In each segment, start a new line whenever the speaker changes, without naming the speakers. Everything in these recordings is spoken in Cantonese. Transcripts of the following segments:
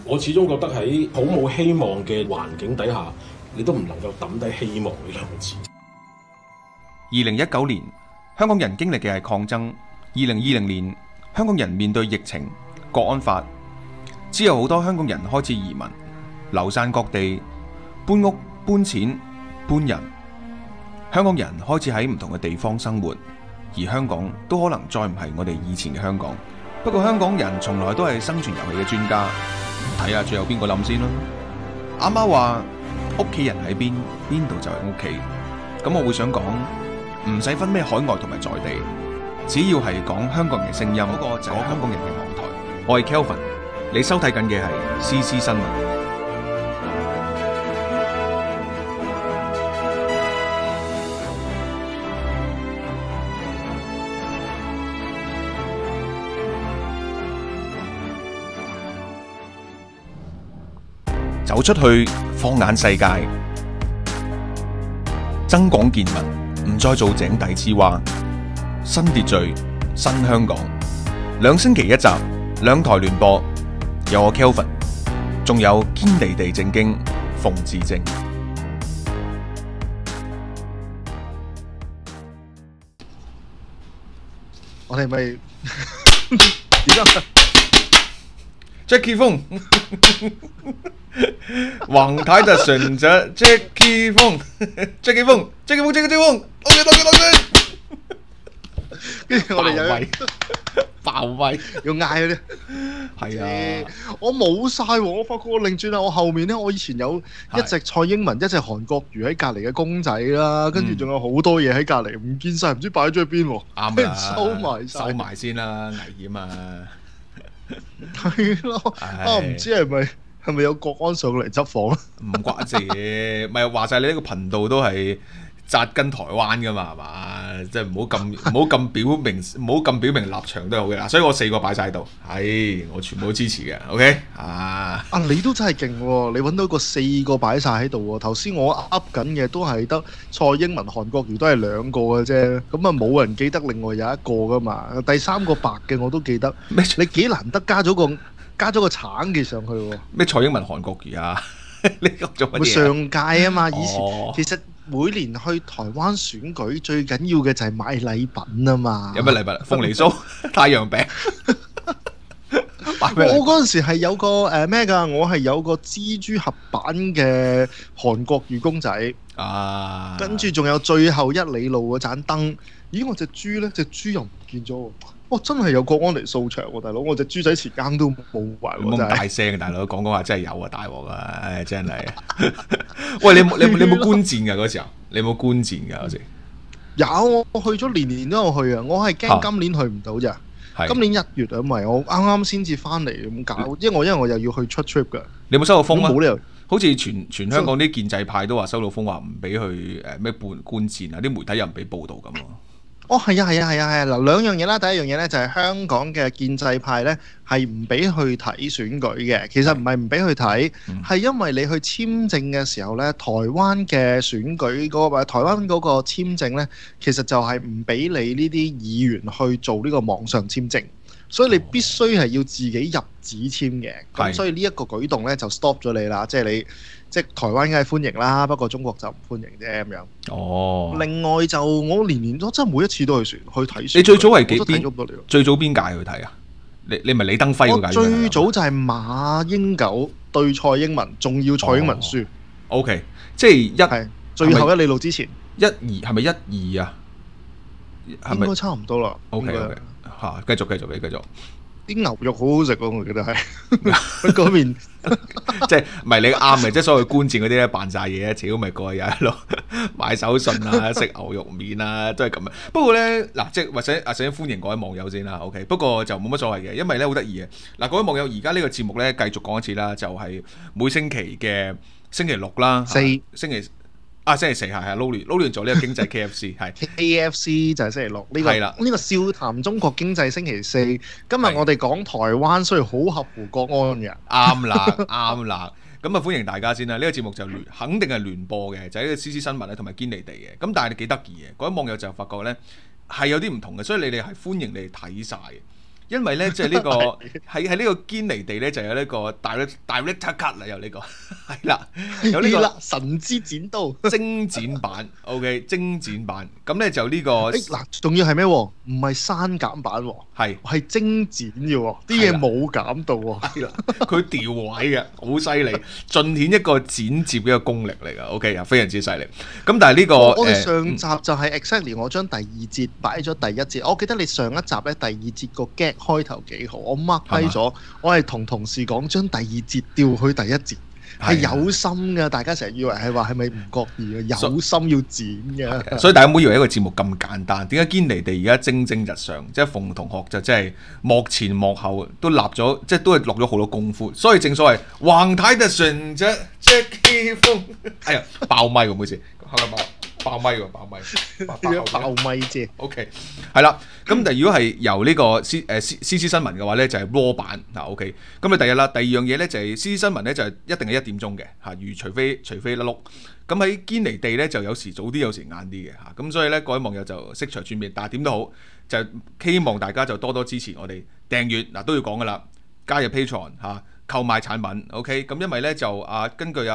我始終覺得喺好冇希望嘅環境底下，你都唔能夠抌低希望呢兩個字。
2019年，香港人經歷嘅係抗爭；2020年，香港人面對疫情、國安法，之後好多香港人開始移民，流散各地，搬屋、搬錢、搬人。香港人開始喺唔同嘅地方生活，而香港都可能再唔係我哋以前嘅香港。不過香港人從來都係生存遊戲嘅專家，睇下最後邊個冧先咯。阿媽話屋企人喺邊，邊度就係屋企。咁我會想講，唔使分咩海外同埋在地，只要係講香港人嘅聲音，嗰個就係香港人嘅網台。我係 Kelvin，你收睇緊嘅係 CC 新聞。走出去，放眼世界，增廣見聞，唔再做井底之蛙。新秩序，新香港，2星期一集，2台聯播，有我 Kelvin， 仲有堅地地正經馮智政。
我哋咪點解
Jackie 風黃太就順咗 Jackie 風，Jackie 風，Jackie 風，Jackie 風，多謝。
跟住我哋又
爆威，
要嗌嗰啲，
係啊！
我冇晒喎，我發覺我擰轉啦，我後面咧，我以前有一隻蔡英文，一隻韓國瑜喺隔離嘅公仔啦，跟住仲有好多嘢喺隔離，唔見晒，唔知擺咗喺邊喎。
啱啦，
收埋
先啦，危險啊！
係咯，唔知係咪有國安上嚟執房？
唔關事，咪話晒你呢個頻道都係扎根台灣噶嘛，係嘛？即係唔好咁表明立場都係好嘅啦。所以我4個擺晒喺度，係我全部都支持嘅。OK 啊？
你都真係勁喎！你揾到個4個擺晒喺度喎。頭先我噏緊嘅都係得蔡英文、韓國瑜都係2個嘅啫。咁啊冇人記得另外有一個噶嘛。第3個白嘅我都記得。你幾難得加咗個橙嘅上去喎？
咩蔡英文、韓國瑜啊？你做乜嘢？
上屆啊嘛，以前其實。每年去台灣選舉最緊要嘅就係買禮品啊嘛！
有咩禮品？鳳梨酥、太陽餅。
我嗰陣時係有個咩㗎？我係有個蜘蛛俠版嘅韓國瑜公仔
啊，跟
住仲有最後1里路嗰盞燈。咦！我隻豬呢？隻豬又唔見咗喎！真係有國安嚟掃場喎，大佬！我隻豬仔前更都冇埋喎，
冇咁大聲嘅大佬，講話真係有啊，大鑊啊！唉，真係。喂，你冇觀戰㗎嗰時候？你有冇觀戰㗎嗰時？
有，我去咗年都有去啊！我係驚今年去唔到咋。今年1月啊，因為我啱啱先至翻嚟咁搞，因為我又要去出 trip 㗎。
你有冇收到風啊？
冇理由。好
似全香港啲建制派都話收到風，話唔俾去咩觀戰啊！啲媒體又唔俾報導咁喎。
係啊！嗱，2樣嘢啦。第一樣嘢咧就係香港嘅建制派咧係唔俾去睇選舉嘅。其實唔係唔俾去睇，係因為你去簽證嘅時候咧，台灣嘅選舉台灣嗰個簽證咧，其實就係唔俾你呢啲議員去做呢個網上簽證，所以你必須係要自己入紙簽嘅。咁所以呢一個舉動咧就 stop 咗你啦，即係台灣梗係歡迎啦，不過中國就唔歡迎啫咁樣。另外就我年都真係每一次都去睇選。
你最早係邊？最早邊屆去睇啊？你咪李登輝嗰屆？
我最早就係馬英九對蔡英文，仲要蔡英文輸。
OK， 即係
最後1里路之前。
12係咪12啊？
應該差唔多啦。
OK， 繼續。
啲牛肉好好食喎，我記得係嗰邊，
即係唔係你啱嘅？即係所謂觀戰嗰啲咧，扮晒嘢，屌咪過去喺度買手信啊，食牛肉麵啊，都係咁樣。不過咧，嗱，即係或者首先歡迎各位網友先啦。OK， 不過就冇乜所謂嘅，因為咧好得意嘅。嗱，各位網友而家呢個節目咧繼續講一次啦，就係每星期嘅星期6啦，星期4係撈亂咗呢個經濟 KFC 係
KFC 就係星期6呢個笑談中國經濟星期4。今日我哋講台灣，所以好合乎國安嘅。
啱啦。咁啊歡迎大家先啦。呢個節目就肯定係聯播嘅，就係呢個 CC 新聞咧同埋堅離地嘅。咁但係你幾得意嘅，嗰啲網友就發覺咧係有啲唔同嘅，所以你哋係歡迎你哋睇晒嘅。 因為咧，即係呢個喺呢個堅尼地咧，就有呢個 director cut 啦，有呢個係啦，有呢個
神之剪刀
精剪版，OK， 精剪版，咁咧就呢個
嗱，仲要係咩？唔係刪減版，係精剪嘅喎，啲嘢冇減到喎，
係啦，佢調位嘅，好犀利，盡顯一個剪接嘅一個功力嚟㗎，OK 啊，非常之犀利。咁但係呢個
我哋上集就係 exactly 我將第二節擺咗第一節，我記得你上一集咧第二節個 gag 開頭幾好，我 mark 低咗，我係同同事講將第二節調去第一節，係有心㗎。大家成日以為係話係咪唔覺意啊？有心要剪嘅，
所以大家唔好以為一個節目咁簡單。點解堅尼地而家蒸蒸日上？即係馮同學就真係幕前幕後都立咗，即係都係落咗好多功夫。所以正所謂橫睇就順啫，Jackie 風，哎呀爆咪喎，唔好意思，爆咪喎，爆咪
啫。
OK， 係啦。咁但係如果係由呢個CC 新聞嘅話咧，就係 raw 版嗱 OK。咁啊第日啦，第二樣嘢咧就係 CC 新聞咧就係一定係1點鐘嘅嚇，除非甩碌。咁喺堅尼地咧就有時早啲，有時晏啲嘅嚇。咁所以咧各位網友就悉隨尊便，但係點都好，就希望大家就多多支持我哋訂閱嗱，都要講噶啦，加入 Patreon 嚇，購買產品 OK。咁因為咧就根據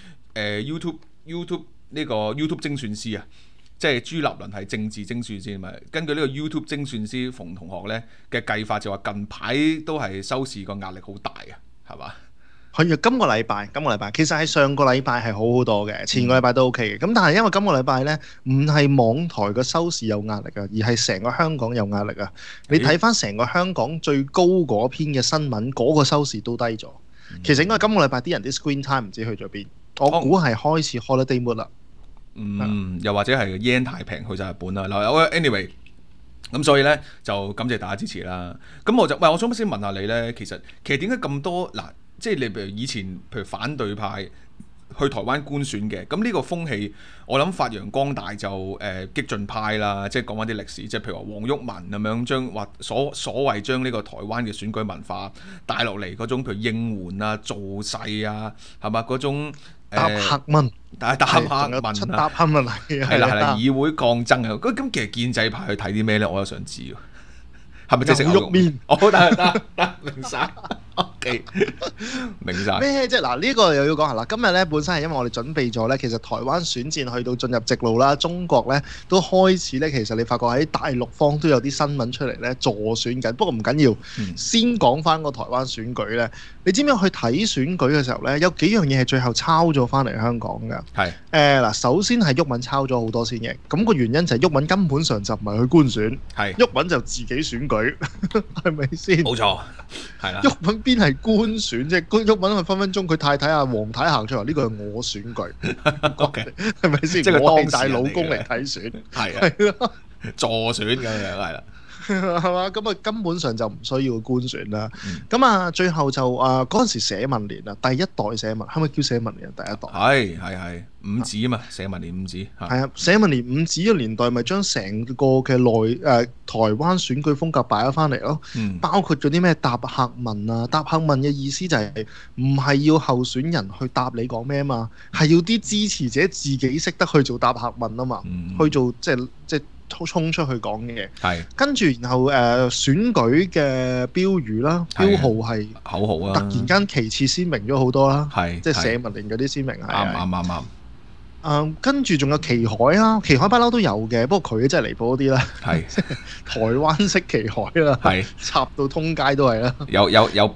YouTube 呢個 YouTube 精算師啊，即係朱立倫係政治精算師嘛。根據呢個 YouTube 精算師馮同學咧嘅計法，就話近排都係收視個壓力好大啊，係嘛？
係啊，今個禮拜其實係上個禮拜係好好多嘅，前個禮拜都 OK 嘅。咁但係因為今個禮拜咧，唔係網台嘅收視有壓力啊，而係成個香港有壓力啊。你睇翻成個香港最高嗰篇嘅新聞，嗰個收視都低咗。其實應該今個禮拜啲人啲 screen time 唔知去咗邊，我估係開始 holiday mood 啦。
又或者係 yen 太平去晒日本啦。嗱，anyway， 咁所以咧就感謝大家支持啦。咁我想先問下你咧，其實點解咁多嗱？即係你譬如以前譬如反對派去台灣觀選嘅，咁呢個風氣我諗發揚光大就激進派啦，即係講翻啲歷史，即係譬如話黃毓民咁樣將話所謂將呢個台灣嘅選舉文化帶落嚟嗰種譬如應援啊、造勢啊，係嘛嗰種
搭黑蚊，
搭黑蚊
搭黑蚊係
啦，議會抗爭啊，咁其實建制派去睇啲咩咧？我又想知喎，係咪即係食牛肉麵？得明晒。OK， 明晒
咩？即係嗱，呢個又要講下啦。今日咧本身係因為我哋準備咗咧，其實台灣選戰去到進入直路啦，中國咧都開始咧，其實你發覺喺大陸方都有啲新聞出嚟咧助選緊。不過唔緊要，先講翻個台灣選舉咧。你知唔知去睇選舉嘅時候咧，有幾樣嘢係最後抄咗翻嚟香港㗎？係嗱，首先係毓民抄咗好多先嘅。咁個原因就係毓民根本上就唔係去觀選，毓民就自己選舉，係咪先？冇
錯，係啦。
毓民邊係官選啫？毓民係分分鐘佢太太阿黃太行出嚟，呢個係我選舉，OK， 係咪先？即係我係帶老公嚟睇選，係咯，
助選咁樣係啦。
係嘛？咁啊根本上就唔需要官選啦。咁最後就嗰陣時社民連啊，第一代社民係咪叫社民連第一代？
係五子啊嘛，社民連五子係
啊，社民連五子嘅年代咪將成個嘅台灣選舉風格擺咗翻嚟咯。包括嗰啲咩答客問啊，答客問嘅意思就係唔係要候選人去答你講咩啊嘛，係要啲支持者自己識得去做答客問啊嘛，去做即係衝出去講嘅，跟住然後選舉嘅標語啦、標號係
口號啊，
突然間其次鮮明咗好多啦，即係社民連嗰啲鮮明係啱。跟住仲有旗海啦，旗海不嬲都有嘅，不過佢真係離譜啲啦，台灣式旗海啦，插到通街都係啦，
有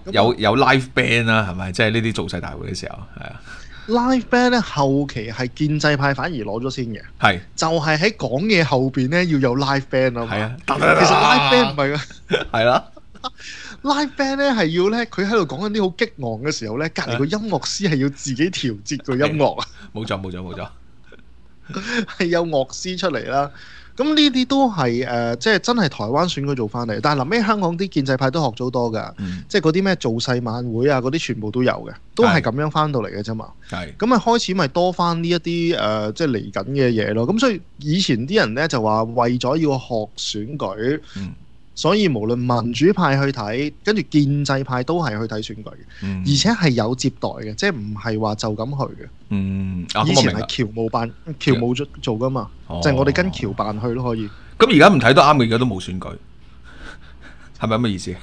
live band 啦，係咪？即係呢啲造勢大會嘅時候，係啊。
Live band 咧後期係建制派反而攞咗先嘅，就係喺講嘢後邊咧要有 live band 啊嘛。其實 live band 唔係嘅，係啦。Live band 咧係要咧佢喺度講緊啲好激昂嘅時候咧，隔離個音樂師係要自己調節個音樂啊。冇錯，係有樂師出嚟啦。咁呢啲都係即係真係台灣選舉做翻嚟，但係臨尾香港啲建制派都學咗好多㗎，即係嗰啲咩造勢晚會啊，嗰啲全部都有嘅，都係咁樣翻到嚟嘅啫嘛。咁啊開始咪多翻呢一啲即係嚟緊嘅嘢咯。咁所以以前啲人咧就話為咗要學選舉，所以無論民主派去睇，跟住建制派都係去睇選舉嘅，而且係有接待嘅，即係唔係話就咁去嘅。以前係僑務辦僑務做噶嘛，就係我哋跟僑辦去咯，可以。
咁而家唔睇都啱嘅，而家都冇選舉。 係咪咁嘅意思？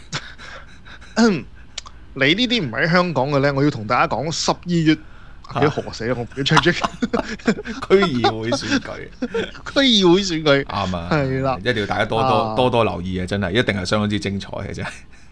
你呢啲唔喺香港嘅咧，我要同大家講12月。幾何死啊！我唔記得出
區議會選舉，
區議會選舉
啱啊，
係啦，
一定要大家多多留意啊！真係一定係相當之精彩嘅真係。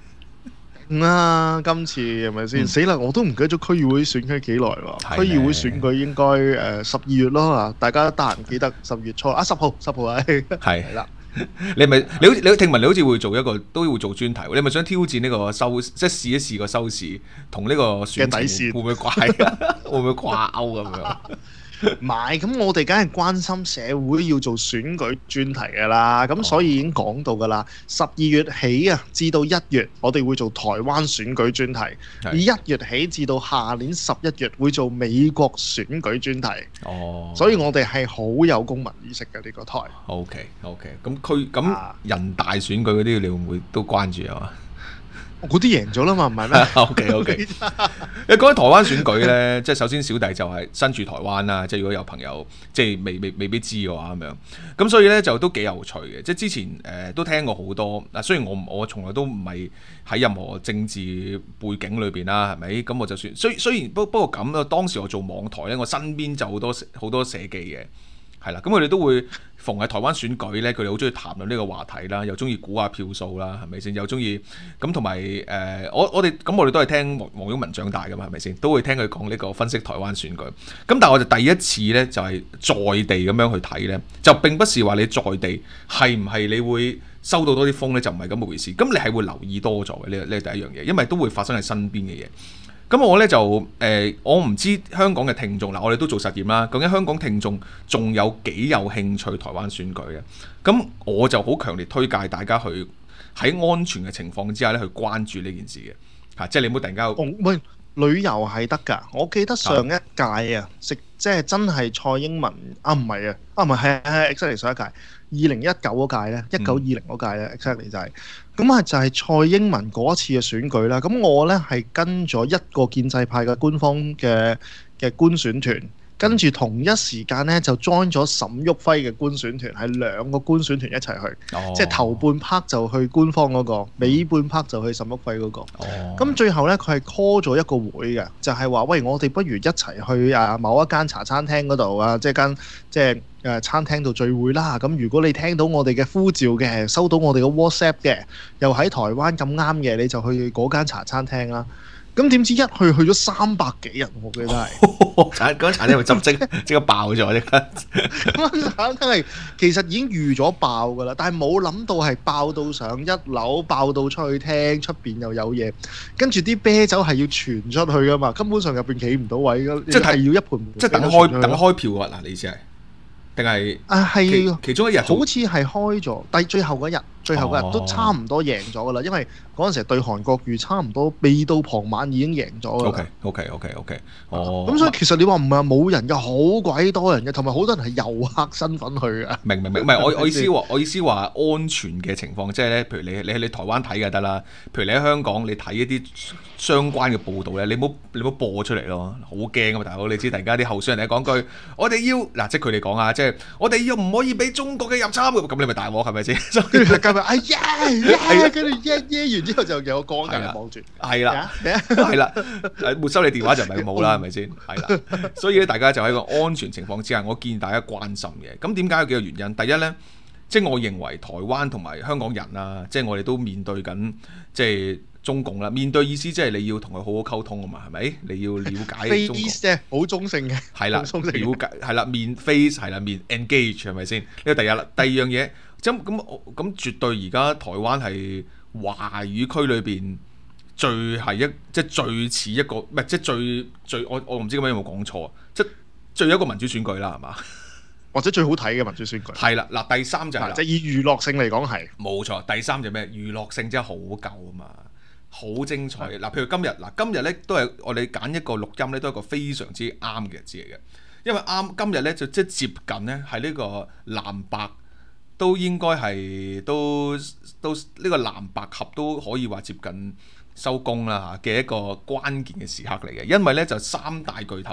今次係咪先？死啦！我都唔記得咗區議會選舉幾耐喎。區議會選舉應該12月咯，大家得閒記得10月初10號係啦。
你聽聞你好似會做都會做專題，你咪想挑戰呢個即係試一試個收視同呢個選
嘅底線
會唔會會唔會掛鈎咁樣？
唔係，咁我哋梗係關心社會要做選舉專題㗎啦，咁所以已經講到㗎啦。12月起啊，至到1月，我哋會做台灣選舉專題；1月起至到下年11月會做美國選舉專題。所以我哋係好有公民意識嘅呢個台。
OK，咁人大選舉嗰啲，你會唔會都關注啊？
嗰啲贏咗啦嘛，唔係咩
？OK。你講起台灣選舉咧，即係首先小弟就係身處台灣啦，即係如果有朋友即係未必知嘅話咁樣，咁所以咧就都幾有趣嘅。即係之前都聽過好多嗱，雖然我從來都唔係喺任何政治背景裏邊啦，係咪？咁我就算雖然不過咁啊，當時我做網台咧，我身邊就好多社記嘅。係啦，咁佢哋都會逢喺台灣選舉咧，佢哋好中意談論呢個話題啦，又中意估下票數啦，係咪先？又中意咁同埋我哋都係聽黃毓民長大噶嘛，係咪先？都會聽佢講呢個分析台灣選舉。咁但係我就第一次咧，就係在地咁樣去睇咧，就並不是話你在地係唔係你會收到多啲風咧，就唔係咁嘅回事。咁你係會留意多咗嘅呢第一樣嘢，因為都會發生喺身邊嘅嘢。咁我咧就我唔知香港嘅聽眾嗱，我哋都做實驗啦。究竟香港聽眾仲有幾有興趣台灣選舉嘅？咁我就好強烈推介大家去喺安全嘅情況之下咧，去關注呢件事嘅嚇，即係你唔好突然間
喂，旅遊係得㗎。我記得上一屆啊，即係真係蔡英文唔係exactly 上一屆2019嗰屆咧，1920嗰屆咧 exactly 就係。咁就係蔡英文嗰一次嘅選舉啦。咁我呢係跟咗一個建制派嘅官方嘅官選團，跟住同一時間呢就 join 咗沈旭輝嘅官選團，係2個官選團一齊去，即係頭半 part 就去官方嗰個，尾半 part 就去沈旭輝嗰個。咁最後呢，佢係 call 咗一個會嘅，就係話喂，我哋不如一齊去某一間茶餐廳嗰度啊，即係餐廳度聚會啦。咁如果你聽到我哋嘅呼召嘅，收到我哋嘅 WhatsApp 嘅，又喺台灣咁啱嘅，你就去嗰間茶餐廳啦。咁點知一去咗300幾人，我記得係。
嗰間茶廳咪執即刻爆咗啫。
嗰間茶廳係其實已經預咗爆㗎啦，但係冇諗到係爆到上1樓，爆到出去廳，出邊又有嘢，跟住啲啤酒係要傳出去㗎嘛，根本上入邊企唔到位㗎，即係要一盤盤。
即係等開票啊！嗱，你意思係？定係
係
其中一日，
好似係開咗，但係最後嗰日都差唔多贏咗㗎啦，因為嗰陣時對韓國瑜差唔多未到傍晚已經贏咗㗎啦。
OK。
咁所以其實你話唔係冇人嘅，好鬼多人嘅，同埋好多人係遊客身份去嘅。
明，唔係我意思話安全嘅情況，即係咧，譬如你喺台灣睇就得啦。譬如你喺香港，你睇一啲相關嘅報導咧，你唔好播出嚟咯，好驚啊嘛，大佬！你知突然間啲候選人嚟講句，我哋要嗱，即係佢哋講啊，即係我哋要唔可以俾中國嘅入參，咁你咪大鑊係咪先？
跟住跟住完之後就有個光嘅望住，
係啦，沒收你電話就唔係咁好啦，係咪先？係啦，所以咧大家就喺個安全情況之下，我建議大家關心嘅。咁點解有幾個原因？第一咧，即係我認為台灣同埋香港人啦，即係我哋都面對緊即係中共啦。面對意思即係你要同佢好好溝通啊嘛，係咪？你要了解中共，
好中性嘅，
係啦，了解係啦，面 face 係啦，面 engage 係咪先？呢個第一啦。第二樣嘢，咁絕對而家台灣係華語區裏邊即係最似一個，唔係即係最我唔知咁樣有冇講錯，即係最有一個民主選舉啦，係嘛？
或者最好睇嘅民主選舉。係啦，
嗱，第三就係
即係以娛樂性嚟講係
冇錯。第三就咩？娛樂性真係好夠啊嘛，好精彩。嗱，譬如今日咧都係我哋揀一個錄音咧，都係一個非常之啱嘅日子嚟嘅，因為今日咧就即係接近咧係呢個藍白。都應該係都呢個藍白合都可以話接近收工啦嘅一個關鍵嘅時刻嚟嘅，因為咧就3大巨頭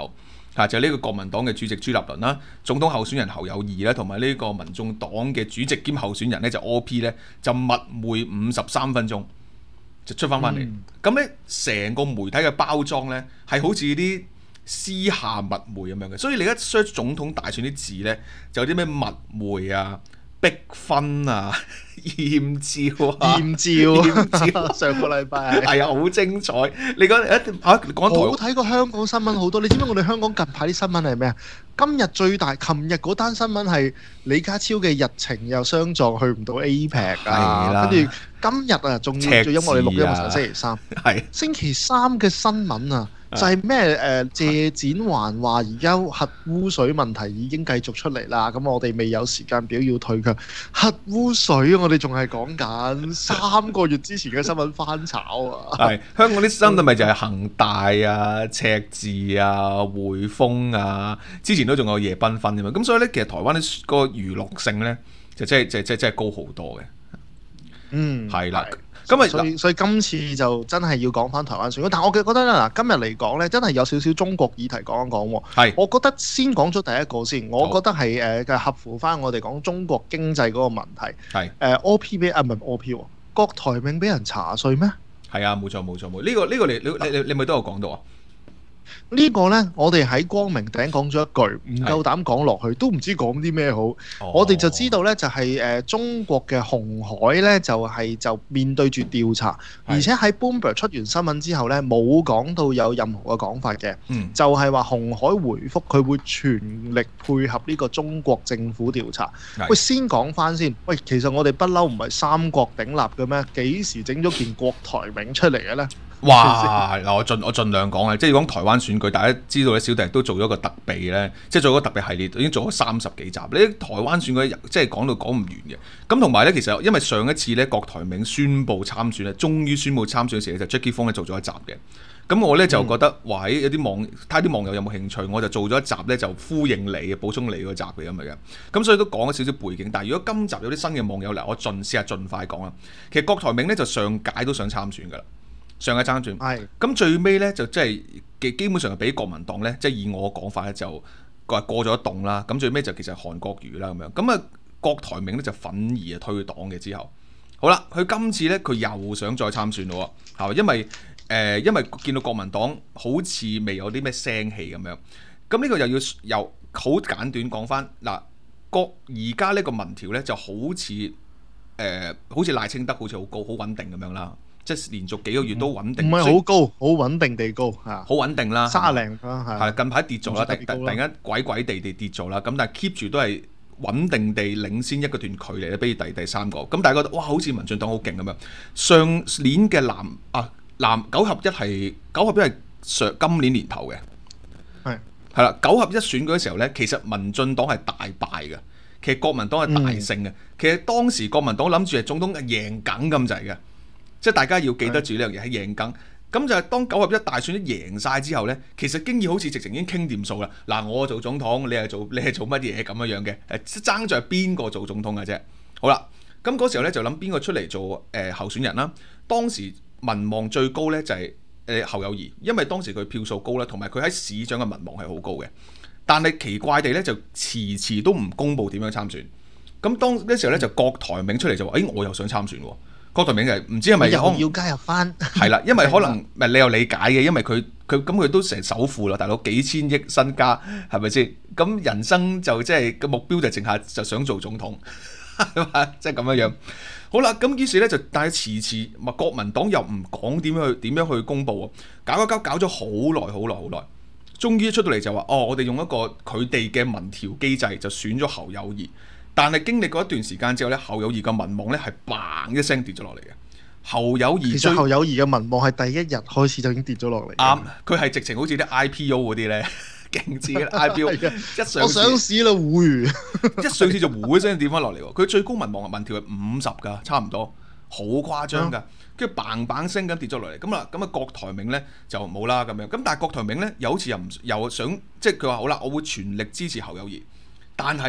就係呢個國民黨嘅主席朱立倫啦，總統候選人侯友宜啦，同埋呢個民眾黨嘅主席兼候選人咧就 OP 咧就密會53分鐘就出翻嚟。咁咧成個媒體嘅包裝咧係好似啲私下密會咁樣嘅，所以你一 search 總統大選啲字咧就有啲咩密會啊、逼婚啊、豔照啊、
豔照，上個禮拜
係啊，好精彩。你講講台，
我睇過香港新聞好多。你知唔知我哋香港近排啲新聞係咩啊？今日最大，琴日嗰單新聞係李家超嘅日程又相撞，去唔到 APEC 啊。跟住今日啊，仲要因為我哋錄音上星期三，星期三嘅新聞啊。就係咩謝展寰話而家核污水問題已經繼續出嚟啦，咁我哋未有時間表要退卻核污水，我哋仲係講緊3個月之前嘅新聞翻炒啊！
係香港啲新聞咪就係恒大啊、赤字啊、匯豐啊，之前都仲有夜繽紛㗎嘛，咁所以咧其實台灣啲個娛樂性咧就真係高好多嘅。係啦。所以今次就真係要講翻台灣選舉，但係我覺得咧嗱，今日嚟講咧，真係有少少中國議題講一講喎。我覺得先講咗第一個先，我覺得係合乎翻我哋講中國經濟嗰個問題。OP 俾唔係 OP 喎，郭台銘俾人查稅咩？係啊，冇錯。呢個你咪都有講到啊。呢個呢，我哋喺光明頂講咗一句，唔夠膽講落去，都唔知講啲咩好。我哋就知道呢，就係中國嘅鴻海呢，就面對住調查，而且喺 Bloomberg 出完新聞之後呢，冇講到有任何嘅講法嘅，就係話鴻海回覆佢會全力配合呢個中國政府調查。喂，先講翻先，喂，其實我哋不嬲唔係三國鼎立嘅咩？幾時整咗件郭台銘出嚟嘅呢？ 哇！嗱，我盡量講啊，即係講台灣選舉，大家知道咧，小弟都做咗個特備咧，即係做咗個特別系列，已經做咗30幾集。你台灣選舉即係講到講唔完嘅。咁同埋咧，其實因為上一次咧，郭台銘宣布參選咧，終於宣布參選嘅時候，就 Jackie Fong 咧做咗一集嘅。咁我咧就覺得，哇！有啲睇啲網友有冇興趣，我就做咗一集咧，就呼應你嘅，補充你嗰集嘅咁嘅。咁所以都講咗少少背景。但係如果今集有啲新嘅網友嚟，我試下盡快講啦。其實郭台銘咧就上屆都想參選㗎啦。上一爭轉，咁最尾咧就即係基本上係俾國民黨咧，即係以我講法咧就過咗一棟啦。咁最尾就其實韓國瑜啦咁樣。咁啊郭台銘咧就憤而退黨嘅之後，好啦，佢今次咧佢又想再參選咯喎，係嘛？因為見到國民黨好似未有啲咩聲氣咁樣。咁呢個又好簡短講翻嗱，而家呢個民調咧就好似賴清德好似好高好穩定咁樣啦。即係連續幾個月都穩定，唔係好高，好穩定地高嚇，好穩定啦，30零係近排跌咗啦，突然間鬼地跌咗啦，咁但係 keep 住都係穩定地領先一個段距離咧，比如第三個，咁大家覺得哇，好似民進黨好勁咁樣。上年嘅藍9合1係今年年頭嘅，係啦9合1選舉嘅時候咧，其實民進黨係大敗嘅，其實國民黨係大勝嘅，其實當時國民黨諗住係總統贏梗咁滯嘅。即係大家要記得住呢樣嘢係贏梗，咁就係當9合1大選一贏晒之後呢，其實經已好似直情已經傾掂數啦。嗱，我做總統，你係做乜嘢咁樣嘅？爭在邊個做總統嘅啫。好啦，咁嗰時候呢，就諗邊個出嚟做候選人啦。當時民望最高呢，就係侯友宜，因為當時佢票數高啦，同埋佢喺市長嘅民望係好高嘅。但係奇怪地呢，就遲都唔公佈點樣參選。咁當嗰時候呢，就郭台銘出嚟就話：我又想參選喎。郭台銘就唔知係咪要加入翻？係啦，因為可能你有理解嘅，因為佢都成首富啦，大佬幾千億身家，係咪先？咁人生就即係個目標就剩下就想做總統，係嘛？即係咁樣。好啦，咁於是咧就但係遲國民黨又唔講點樣去公佈喎，搞咗好耐，終於出到嚟就話我哋用一個佢哋嘅民調機制就選咗侯友宜。但係經歷過一段時間之後咧，侯友宜嘅民望咧係嘭一聲跌咗落嚟嘅。侯友宜其實侯友宜嘅民望係第一日開始就已經跌咗落嚟。啱，佢係直情好似啲 IPO 嗰啲咧，勁似嘅 IPO 一上市，我上市啦，一上市就呼一聲跌翻落嚟喎。佢最高民望民調係50㗎，差唔多，好誇張㗎。跟住嘭聲咁跌咗落嚟，咁啊郭台銘咧就冇啦咁樣。咁但係郭台銘咧又好似又想即係佢話好啦，我會全力支持侯友宜。但係咧，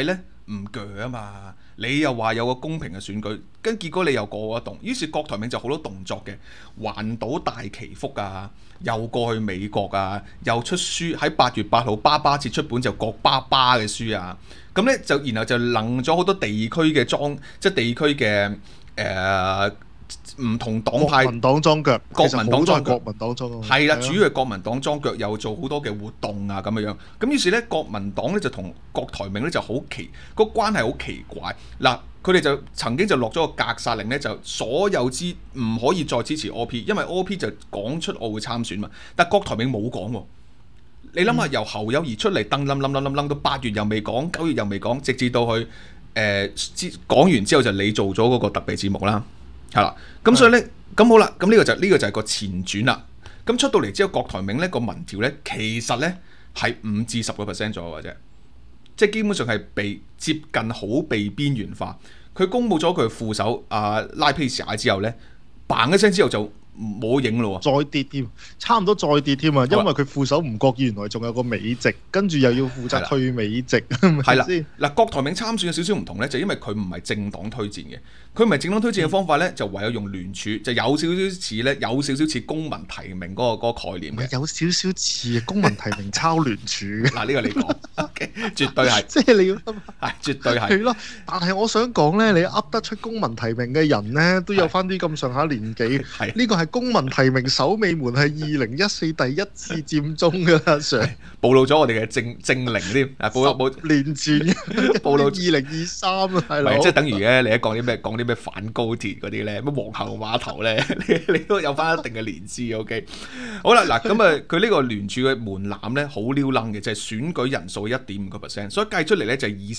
唔鋸啊嘛，你又話有個公平嘅選舉，跟結果你又過咗洞，於是郭台銘就好多動作嘅，環島大祈福啊，又過去美國啊，又出書喺8月8號爸爸節出本就郭爸爸嘅書啊，咁咧就然後就楞咗好多地區嘅即係地區嘅唔同黨派，
國民黨裝腳，
國民黨裝腳，
國民黨裝腳
係啦，主要係國民黨裝腳，又做好多嘅活動啊咁樣。咁於是咧，國民黨咧就同郭台銘咧就好個關係好奇怪。嗱，佢哋就曾經就落咗個格殺令咧，就所有唔可以再支持 OP， 因為 OP 就講出我會參選嘛。但郭台銘冇講喎。你諗下，由侯友宜出嚟噔冧到8月又未講，9月又未講，直至到去講完之後就你做咗嗰個特備節目啦。係啦，咁所以咧，咁好啦，咁呢個就係個前傳啦。咁出到嚟之後，郭台銘咧個民調咧，其實咧係5至10% 左右嘅啫，即係基本上係接近好被邊緣化。佢公佈咗佢副手拉皮斯亞之後咧，bang一聲之後就冇影咯喎，
再跌添，差唔多再跌添啊！因為佢副手吳國義原來仲有個美籍，跟住又要負責退美籍，係
啦。嗱，郭台銘參選有少少唔同咧，就因為佢唔係政黨推薦嘅，佢唔係政黨推薦嘅方法咧，就唯有用聯署，就有少少似公民提名嗰個概念嘅，
有少少似公民提名抄聯署。
嗱，呢個你講，OK， 絕對係，
即係你要
係絕對係。
係咯，但係我想講咧，你噏得出公民提名嘅人咧，都有翻啲咁上下年紀，呢個係公民提名首尾門，係2014第一次佔中㗎啦，Sir。
暴露咗我哋嘅正齡添，
10年前暴露2023啊，係咯。
即係等於咧，你一講啲咩反高鐵嗰啲咧，咩皇后碼頭咧，你都有翻一定嘅年資 OK。好啦，嗱咁啊，佢呢個聯署嘅門檻咧好撩楞嘅，就係選舉人數 1.5%， 所以計出嚟咧就係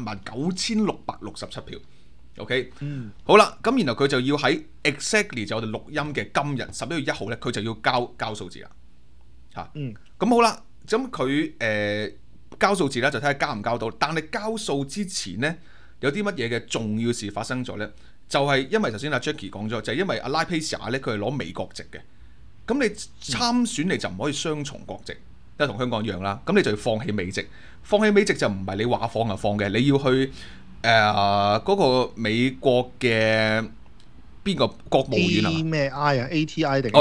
289667票。OK，好啦，咁然後佢就要喺 exactly 就我哋錄音嘅今日11月1號咧，佢就要交數字啦，嚇，咁好啦，咁佢交數字咧就睇下交唔交到，但係交數之前咧有啲乜嘢嘅重要事發生咗咧，就係因為頭先阿 Jackie 講咗，就係因為阿拉皮斯亞咧佢係攞美國籍嘅，咁你參選你就唔可以雙重國籍，即係同香港一樣啦，咁你就要放棄美籍，放棄美籍就唔係你話放就放嘅，你要去。嗰個美國嘅邊個國務院啊？
咩 I 啊 ？ATI 定？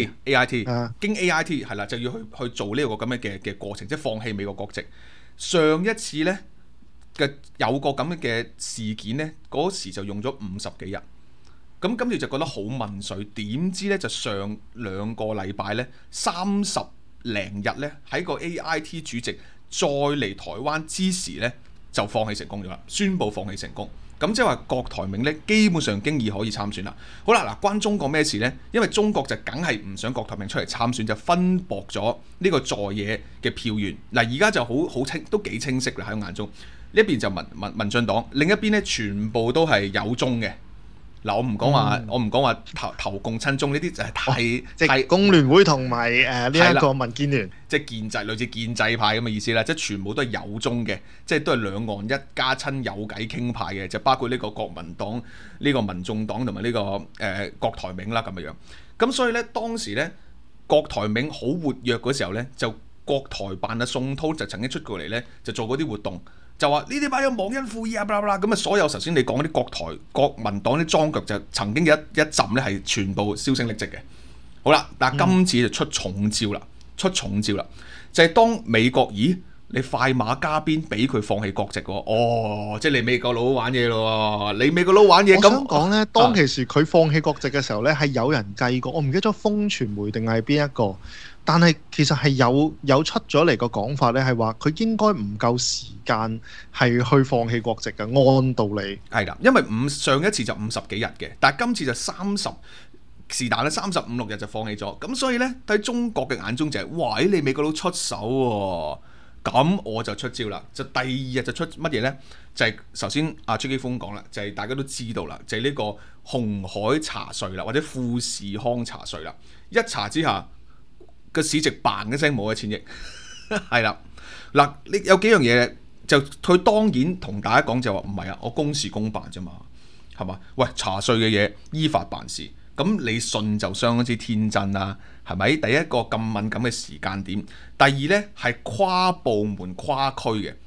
AIT 經 AIT 係啦，就要去做呢個咁嘅過程，即係放棄美國國籍。上一次咧嘅有個咁嘅事件咧，嗰時就用咗50幾日。咁跟住就覺得好問水，點知咧就上2個禮拜咧30零日咧喺個 AIT 主席再嚟台灣之時咧。就放棄成功咗啦，宣布放棄成功，咁即係話郭台銘咧基本上經已可以參選啦。好啦，嗱關中國咩事呢？因為中國就梗係唔想郭台銘出嚟參選，就分薄咗呢個在野嘅票源。嗱而家就好清，都幾清晰啦喺我眼中。呢一邊就民進黨，另一邊咧全部都係有中嘅。嗱，我唔講話投共親中呢啲就係太
工聯會同埋呢一個民建聯，
即係類似建制派咁嘅意思啦，即係全部都係有中嘅，即係都係兩岸一家親有偈傾派嘅，就包括呢個國民黨、呢個民眾黨同埋呢個郭台銘啦咁嘅樣。咁所以咧當時咧郭台銘好活躍嗰時候咧，就國台辦啊宋濤就曾經出過嚟咧，就做嗰啲活動。就話呢啲班友忘恩負義啊，咁啊所有頭先你講嗰啲國民黨啲樁腳就曾經有一陣咧係全部銷聲匿跡嘅。好啦，但係今次就出重招啦，就係當美國你快馬加鞭俾佢放棄國籍喎，即係你美國佬玩嘢咯，你美國佬玩嘢咁。我
想講咧，當其時佢放棄國籍嘅時候咧，係有人計過，我唔記得咗風傳媒定係邊一個。但係其實係有出咗嚟個講法咧，係話佢應該唔夠時間係去放棄國籍嘅，按道理
係啦，因為上一次就50幾日嘅，但係今次就30是但咧35、6日就放棄咗，咁所以咧喺中國嘅眼中就係、哇！你美國佬出手喎，咁我就出招啦，就第二日就出乜嘢咧？就係頭先阿朱基峰講啦，就係、是、大家都知道啦，就係、是、呢個鴻海茶稅啦，或者富士康茶稅啦，一查之下。個市值嘭一聲冇1000億，係啦，嗱，你有幾樣嘢就佢當然同大家講就話唔係啊，我公事公辦啫嘛，係嘛？喂，茶稅嘅嘢依法辦事，咁你信就相當之天真啦，係咪？第一個咁敏感嘅時間點，第二呢係跨部門跨區嘅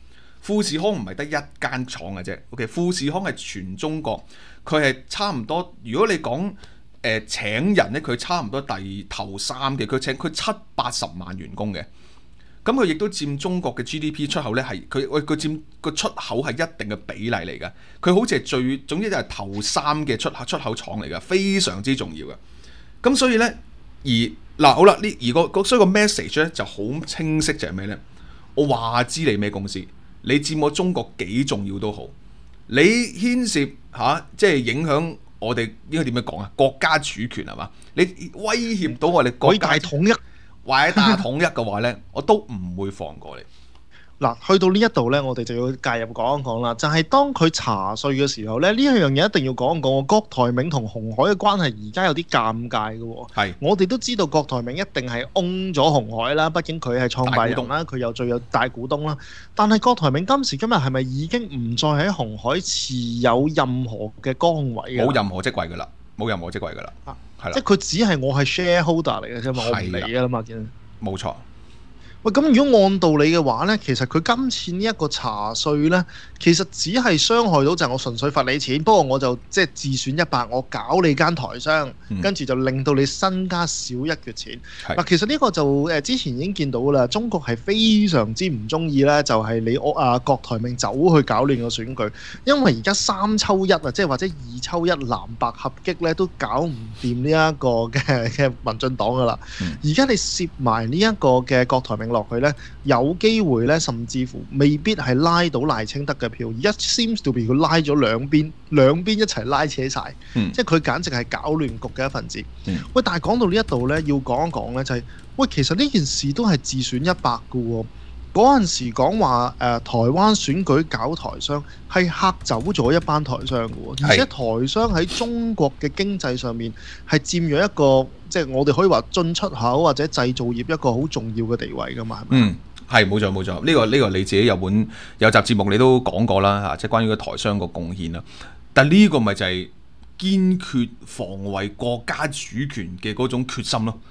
富士康唔係得一間廠嘅啫。OK， 富士康係全中國，佢係差唔多。如果你講請人咧，佢差唔多頭三嘅，佢請佢780萬員工嘅。咁佢亦都佔中國嘅 GDP 出口咧，係佢佔個出口係一定嘅比例嚟嘅。佢好似係總之就係頭三嘅出口廠嚟嘅，非常之重要嘅。咁所以咧，好啦，所以個 message 咧就好清晰，就係咩咧？我話知你咩公司，你佔我中國幾重要都好，你牽涉即係影響我哋應該點樣講啊？國家主權係嘛？你威脅到我哋國家
統一。
或者大統一嘅話呢，我都唔會放過你。
嗱，去到呢一度呢，我哋就要介入講一講啦。就係當佢查稅嘅時候呢，呢一樣嘢一定要講一講。郭台銘同鴻海嘅關係而家有啲尷尬嘅喎。
係，
我哋都知道郭台銘一定係 own 咗鴻海啦，畢竟佢係創辦人啦，佢又最有大股東啦。但係郭台銘今時今日係咪已經唔再喺鴻海持有任何嘅崗位？
冇任何職位㗎啦，冇任何職位㗎啦。係啦，
即係佢只係我係 shareholder 嚟嘅啫嘛，我唔理㗎啦嘛，見。
冇錯。
喂，咁如果按道理嘅話呢，其實佢今次呢一個查稅呢，其實只係傷害到就係我純粹罰你錢，不過我就即係自損100，我搞你間台商，跟住就令到你身家少一橛錢。嗱，其實呢個就之前已經見到啦，中國係非常之唔中意呢，就係你郭台銘走去搞亂個選舉，因為而家3抽1啊，即係或者2抽1藍白合擊呢，都搞唔掂呢一個嘅民進黨噶啦。而家你攝埋呢一個嘅郭台銘落去咧，有機會咧，甚至乎未必係拉到賴清德嘅票。而家 seems to be 佢拉咗兩邊一齊拉扯晒，即係佢簡直係搞亂局嘅一份子。喂，但係講到呢一度咧，要講一講咧，就係喂，其實呢件事都係自損100嘅喎。嗰陣時講話台灣選舉搞台商係嚇走咗一班台商嘅喎，而且台商喺中國嘅經濟上面係佔咗一個即係我哋可以話進出口或者製造業一個好重要嘅地位㗎嘛，係咪？
係冇錯冇錯，呢個你自己有集節目你都講過啦嚇，即係關於個台商個貢獻啦。但呢個咪就係堅決防衛國家主權嘅嗰種決心咯。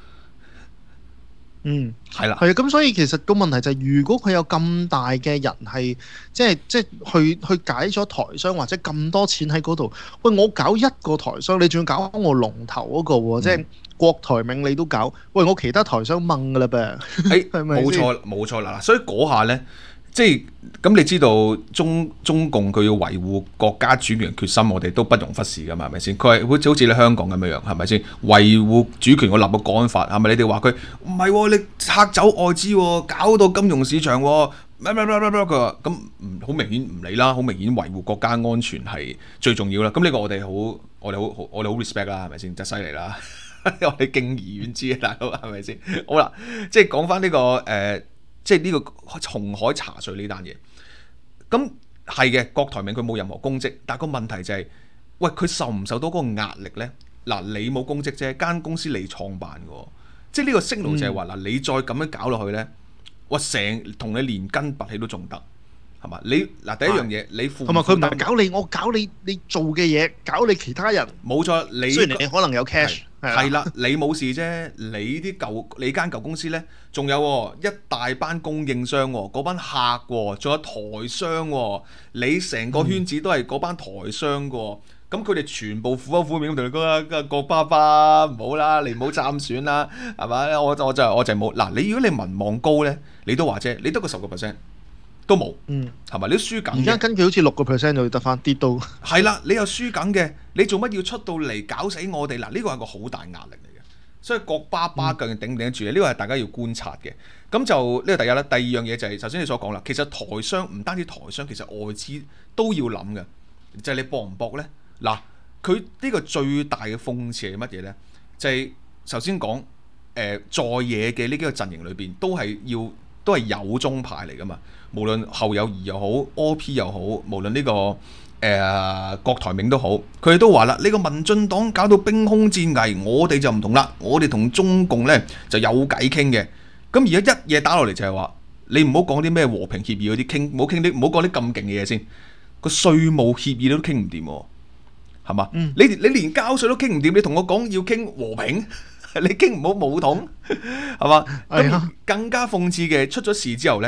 係啦，係啊，咁所以其實個問題就係，如果佢有咁大嘅人係即係去解咗台商或者咁多錢喺嗰度，喂，我搞一個台商，你仲要搞我龍頭嗰個喎，即係郭台銘你都搞，喂，我其他台商掹㗎啦噃，係咪？冇錯啦，所以嗰下呢。即係咁，你知道中共佢要維護國家主權決心，我哋都不容忽視㗎嘛，係咪先？佢係好似你香港咁樣，係咪先？維護主權，我立個國安法，係咪？你哋話佢唔係，你拆走外資，搞到金融市場，佢話咁好明顯唔理啦，好明顯維護國家安全係最重要啦。咁呢個我哋好 respect 啦，係咪先？真係犀利啦，我哋敬而遠之啊，大佬係咪先？好啦，即係講翻呢個即係呢個鴻海查稅呢單嘢，咁係嘅。郭台銘佢冇任何公職，但係個問題就係，喂，佢受唔受到嗰個壓力呢？嗱，你冇公職啫，間公司你創辦嘅，即係呢個signal就係話嗱，你再咁樣搞落去呢，哇，同你連根拔起都仲得，係嘛？你嗱第一樣嘢，你負唔負擔？同埋佢唔係搞你，我搞你做嘅嘢，搞你其他人。冇錯，你雖然你可能有 cash。係啦，你冇事啫。你間舊公司呢，仲有一大班供應商，嗰班客，仲有台商，你成個圈子都係嗰班台商嘅。咁佢哋全部苦口苦面咁同你講，郭爸爸唔好啦，你唔好參選啦，係咪？我就冇嗱。如果你民望高呢，你都話啫，你得個10%都冇，係咪？你都輸緊。而家根據好似6%就得翻跌到。係啦，你又輸緊嘅，你做乜要出到嚟搞死我哋？嗱，呢個係個好大壓力嚟嘅，所以郭爸爸究竟頂唔頂得住？呢個係大家要觀察嘅。咁就呢個第一啦。第二樣嘢就係首先你所講啦，其實台商唔單止台商，其實外資都要諗嘅，就係你搏唔搏呢？嗱，佢呢個最大嘅諷刺係乜嘢呢？就係首先講在野嘅呢幾個陣營裏邊都係有中派嚟噶嘛。無論侯友宜又好 ，OP 又好，無論呢個郭台銘都好，佢哋都話啦，呢個民進黨搞到兵凶戰危，我哋就唔同啦，我哋同中共呢就有偈傾嘅。咁而家一嘢打落嚟就係話，你唔好講啲咩和平協議嗰啲傾，唔好講啲咁勁嘅嘢先。個稅務協議都傾唔掂，係嘛？你連交稅都傾唔掂，你同我講要傾和平，你傾唔好武統，係嘛？咁更加諷刺嘅，出咗事之後呢。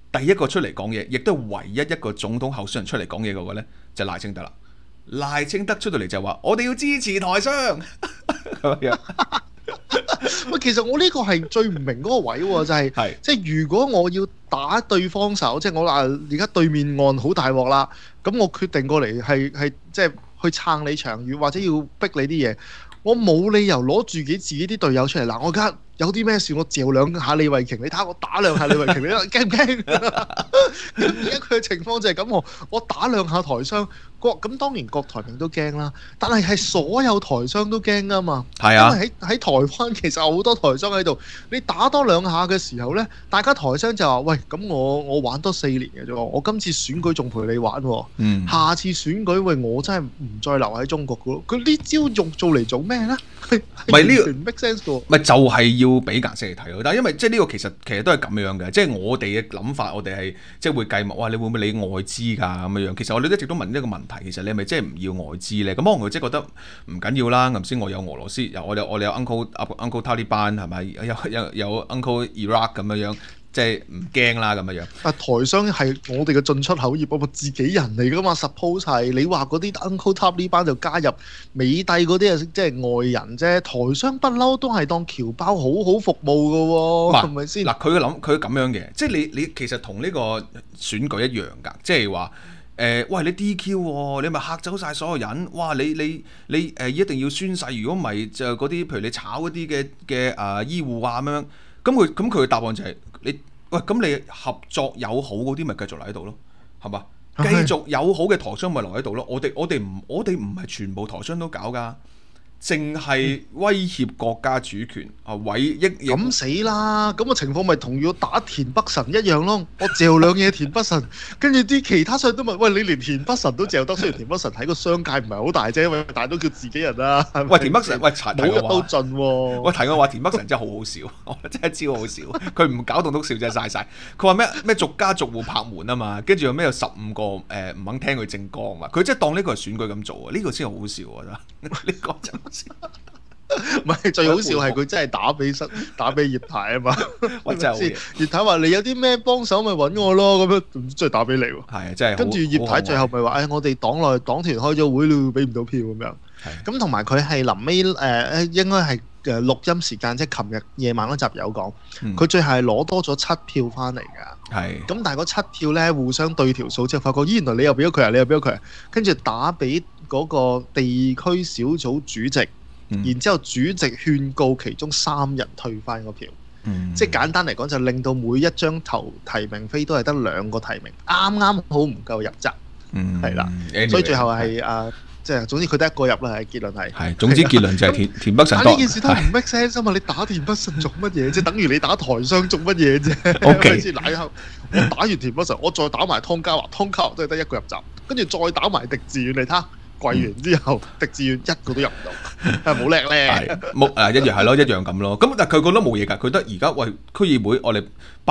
第一個出嚟講嘢，亦都係唯一一個總統候選人出嚟講嘢嗰個咧，就賴清德啦。賴清德出到嚟就話：我哋要支持台商咁樣。
喂，其實我呢個係最唔明嗰個位喎，就係即係如果我要打對方手，即係我話而家對面岸好大鑊啦，咁我決定過嚟係即係去撐你長遠，或者要逼你啲嘢，我冇理由攞住自己啲隊友出嚟嗱，我而家有啲咩事我嚼兩下李慧瓊，你睇下我打兩下李慧瓊，你驚唔驚？而家佢嘅情況就係咁，我打兩下台商。咁當然郭台銘都驚啦，但係所有台商都驚㗎嘛。係啊，因為喺台灣其實好多台商喺度，你打多兩下嘅時候呢，大家台商就話：喂，咁我玩多4年嘅啫，我今次選舉仲陪你玩喎。下次選舉喂，我真係唔再留喺中國㗎咯。佢呢招用做嚟做咩呢？
唔係呢個
唔 make sense 㗎。
咪就係要俾顏色嚟睇咯。但係因為即係呢個其實都係咁樣嘅，即係我哋嘅諗法，我哋係即係會計劃，哇！你會唔會理外資㗎咁樣？其實我哋一直都問呢個問題。其實你係咪真係唔要外資咧？咁可能佢即係覺得唔緊要啦。頭先我有俄羅斯，我哋有 Uncle Taliban 係咪？有 Uncle Iraq 咁樣，即係唔驚啦咁樣。
啊，台商係我哋嘅進出口業，自己人嚟噶嘛 ，suppose 係你話嗰啲 Uncle Taliban 就加入美帝嗰啲即係外人啫。台商不嬲都係當僑胞好好服務噶喎，係咪先？
嗱，佢咁樣嘅，即係你其實同呢個選舉一樣㗎，即係話。喂，你 DQ 喎，你咪嚇走晒所有人。哇！你一定要宣誓，如果唔係就嗰啲，譬如你炒嗰啲嘅醫護啊咁樣。咁佢嘅答案就係咁你合作友好嗰啲咪繼續留喺度咯，係嘛？繼續友好嘅台商咪留喺度咯。我哋唔係全部台商都搞㗎。淨係威脅國家主權啊！
咁死啦！咁嘅情況咪同要打田北辰一樣咯。我嚼兩嘢田北辰，跟住啲其他商都問：喂，你連田北辰都嚼得？雖然田北辰喺個商界唔係好大啫，因為大都叫自己人啦。
喂，田北辰，喂，
冇一刀盡喎。
喂，提我話田北辰真係好好笑，真係超好笑。佢唔搞棟篤笑真係嘥晒。佢話咩逐家逐戶拍門啊嘛，跟住又咩有15個唔肯聽佢政綱嘛。佢真係當呢個係選舉咁做啊！呢個先係好笑啊！呢個真〜
唔係最好笑係佢真係打俾葉太啊嘛，我真係葉太話你有啲咩幫手咪揾我咯，咁樣真係打俾你喎。
係真係。跟
住葉太最後咪話：我哋黨內黨團開咗會，你俾唔到票咁樣。咁同埋佢係臨尾應該係錄音時間，即係琴日夜晚嗰集有講，佢最後係攞多咗7票翻嚟㗎。係。咁但係嗰7票咧互相對條數之後，發覺原來你又俾咗佢啊，你又俾咗佢啊，跟住打俾嗰個地區小組主席。然之後，主席勸告其中3人退翻個票，即係簡單嚟講，就令到每一張提名飛都係得2個提名，啱啱好唔夠入閘，係啦，所以最後係即係總之佢得1個入啦，係結論係。係總之結論就係田北辰多。但呢件事都唔 make sense 啊嘛！你打田北辰做乜嘢？即係等於你打台商做乜嘢啫？OK，先嗱後我打完田北辰，我再打埋湯家驊，湯家驊都係得1個入閘，跟住再打埋狄志遠嚟睇。貴完之後，狄志遠1個都入唔到，冇叻咧。係一樣係咯，一樣咁咯。咁但係佢覺得冇嘢㗎，佢覺得而家喂區議會我哋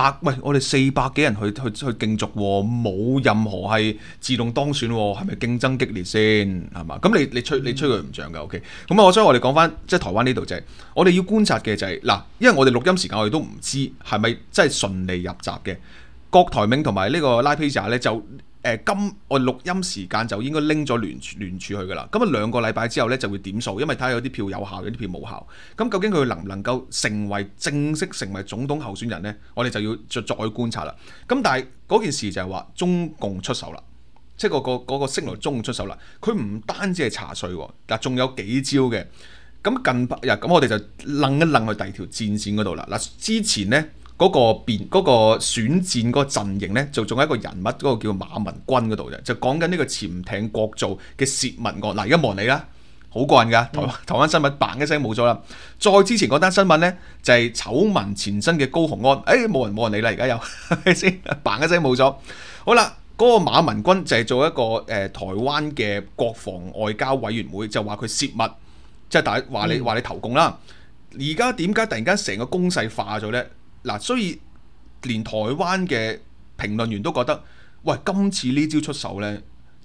400幾人去競逐喎，冇任何係自動當選喎，係咪競爭激烈先係嘛？咁你吹佢唔漲㗎 OK。咁所以我哋講翻即係台灣呢度就係我哋要觀察嘅就係嗱，因為我哋錄音時間我哋都唔知係咪真係順利入閘嘅。郭台銘同埋呢個拉皮扎咧就。我錄音時間就應該拎咗聯署去㗎啦。咁啊2個禮拜之後咧就會點數，因為睇下有啲票有效，有啲票冇效。咁究竟佢能唔能夠正式成為總統候選人呢？我哋就要再觀察啦。咁但係嗰件事就係話中共出手啦，即係嗰個signal中共出手啦。佢唔單止係查稅喎，嗱仲有幾招嘅。咁咁我哋就楞一楞去第二條戰線嗰度啦。嗱之前呢。嗰個選戰嗰個陣營咧，就仲有一個人物，嗰個叫馬文君嗰度嘅，就講緊呢個潛艇國造嘅洩密案。嗱，而家冇人理啦，好過癮㗎。台灣新聞嘭一聲冇咗啦。再之前嗰單新聞咧，就係醜聞纏身嘅高虹安，冇人理啦，而家又係咪先嘭一聲冇咗？好啦，嗰個馬文君就係做一個台灣嘅國防外交委員會，就話佢洩密，即係話你投共啦。而家點解突然間成個攻勢化咗咧？嗱，所以連台灣嘅評論員都覺得，喂，今次呢招出手呢，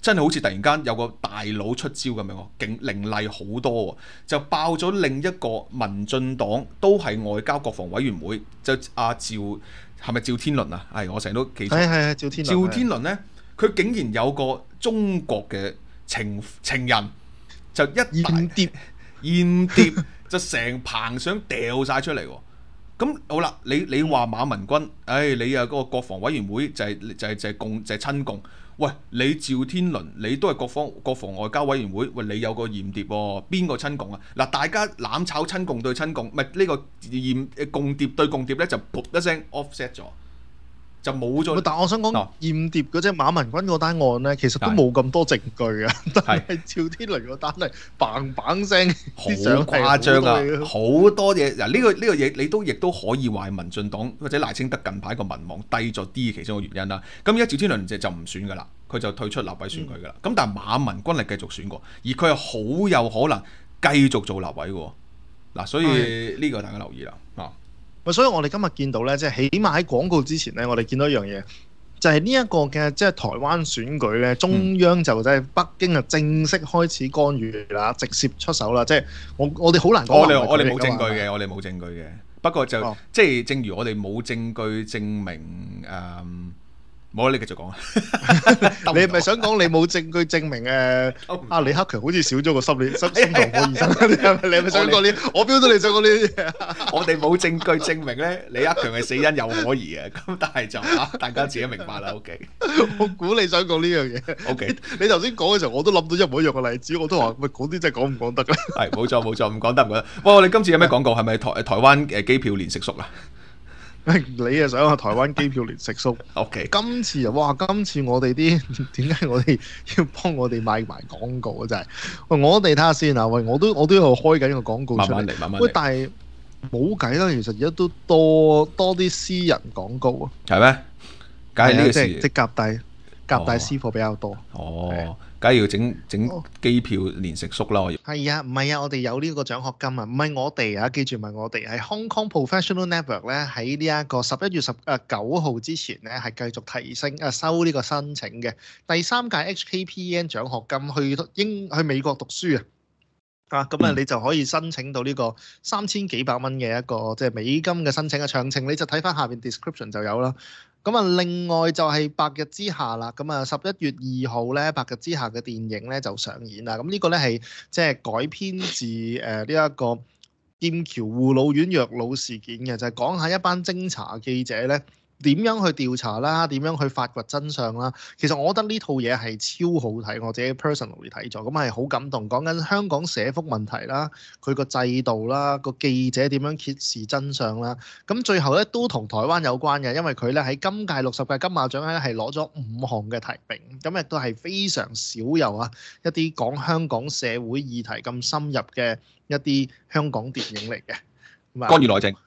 真係好似突然間有個大佬出招咁樣喎，勁凌厲好多喎，就爆咗另一個民進黨都係外交國防委員會，就阿趙係咪趙天麟啊？係我成日都記錯。
係趙天麟。
趙天麟咧，佢竟然有個中國嘅情人，就一間諜就成棚相掉晒出嚟喎。咁好啦，你話馬文君，你啊嗰個國防委員會就係親共。喂，你趙天麟，你都係國防外交委員會，喂，你有個間諜喎，邊個親共啊？嗱，大家攬炒親共對親共，唔係呢個共諜對共諜咧，就噗一聲 offset 咗。就冇咗。
但我想講驗諜嗰隻馬文君嗰單案咧，其實都冇咁多證據啊。但係趙天麟嗰單係砰砰聲，
好誇張啊！好多嘢嗱，呢個嘢你亦都可以話係民進黨或者賴清德近排個民望低咗啲其中一個原因啦。咁而家趙天麟就唔選噶啦，佢就退出立委選舉噶啦。咁但係馬文君係繼續選過，而佢係好有可能繼續做立委嘅。嗱，所以呢個大家留意啦。
所以我哋今日見到咧，即係起碼喺廣告之前咧，我哋見到一樣嘢，就係呢一個嘅即係台灣選舉咧，中央就即係北京啊正式開始干預啦，直接出手啦。即係我哋好難講。
我哋冇證據嘅，我哋冇證據嘅。不過就即係正如我哋冇證據證明冇，你繼續講啊！
你係咪想講你冇證據證明阿李克強好似少咗個心臟科醫生？你係咪想講呢？我標到你想講呢啲嘢。
我哋冇證據證明咧，李克強嘅死因有可疑嘅。咁但係就大家自己明白啦。OK，
我估你想講呢樣嘢。
OK，
你頭先講嘅時候，我都諗到一模一樣嘅例子，我都話喂，嗰啲真係講唔講得咧？
係冇錯，唔講得唔講得。喂，我哋今次有咩廣告？係咪台灣機票連食宿啊？
你啊想台灣機票連食宿
？OK，
今次我哋啲點解我哋要幫我哋買埋廣告啊？真係，喂，我哋睇下先啊！喂，我都喺度開緊個廣告出嚟，
慢慢嚟。
喂，但係冇計啦，其實而家都多啲私人廣告啊。
係咩？梗係呢個事，
即係夾帶私貨比較多。
哦。梗係要整機票連食宿啦！
係啊，唔係啊，我哋有呢個獎學金啊，唔係我哋啊，記住唔係我哋，係 Hong Kong Professional Network 咧，喺呢一個11月9號之前咧，係繼續提升收呢個申請嘅第3屆 HKPN 獎學金去美國讀書啊！咁你就可以申請到呢個3000幾百蚊嘅一個即係美金嘅申請嘅詳情，你就睇翻下邊 description 就有啦。咁啊，另外就係白日之下啦。咁啊，11月2號咧，白日之下嘅電影咧就上演啦。咁呢個咧係即係改編自呢一個劍橋護老院虐老事件嘅，就係講下一班偵查記者咧點樣去調查啦，點樣去發掘真相啦。其實我覺得呢套嘢係超好睇，我自己 personally 睇咗，咁係好感動。講緊香港社福問題啦，佢個制度啦，個記者點樣揭示真相啦。咁最後咧都同台灣有關嘅，因為佢咧喺今屆60屆金馬獎咧係攞咗5項嘅提名，咁亦都係非常少有一啲講香港社會議題咁深入嘅一啲香港電影嚟嘅。
干預內政。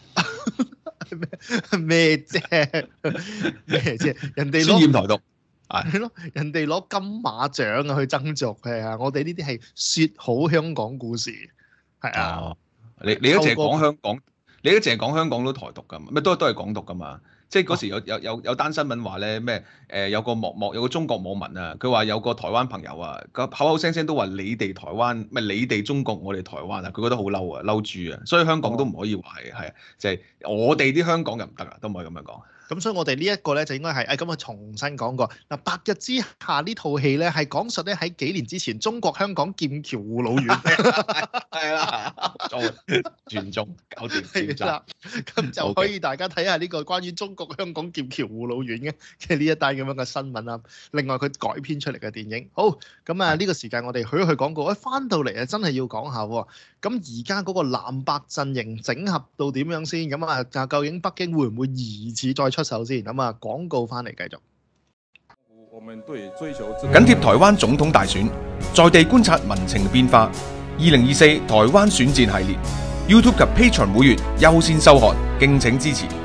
咩啫？咩啫？人哋
宣揚台獨
係咯，人哋攞金馬獎去爭逐係啊！我哋呢啲係説好香港故事係啊！
你一直講香港，你一直講香港都台獨噶嘛？咩都係港獨噶嘛？即係嗰時有單新聞話咧咩？有個中國網民啊，佢話有個台灣朋友啊，口口聲聲都話你哋台灣，唔係你哋中國，我哋台灣啊，佢覺得好嬲啊，嬲豬啊，所以香港都唔可以話係啊，就係我哋啲香港人唔得啊，都唔可以咁樣講。
咁所以我哋呢一個咧就應該係咁啊重新講過嗱，《白日之下》呢套戲咧係講述咧喺幾年之前中國香港劍橋護老院係啦，
轉中搞掂
係啦，咁就可以大家睇下呢個關於中國香港劍橋護老院嘅呢一單咁樣嘅新聞啦。另外佢改編出嚟嘅電影，好咁啊呢個時間我哋去廣告，翻到嚟啊真係要講下喎。咁而家嗰個藍白陣營整合到點樣先？咁啊就究竟北京會唔會疑似再出手先？咁啊廣告翻嚟繼續。
緊貼台灣總統大選，在地觀察民情變化。2024台灣選戰系列 ，YouTube 及 Patreon 會員優先收看，敬請支持。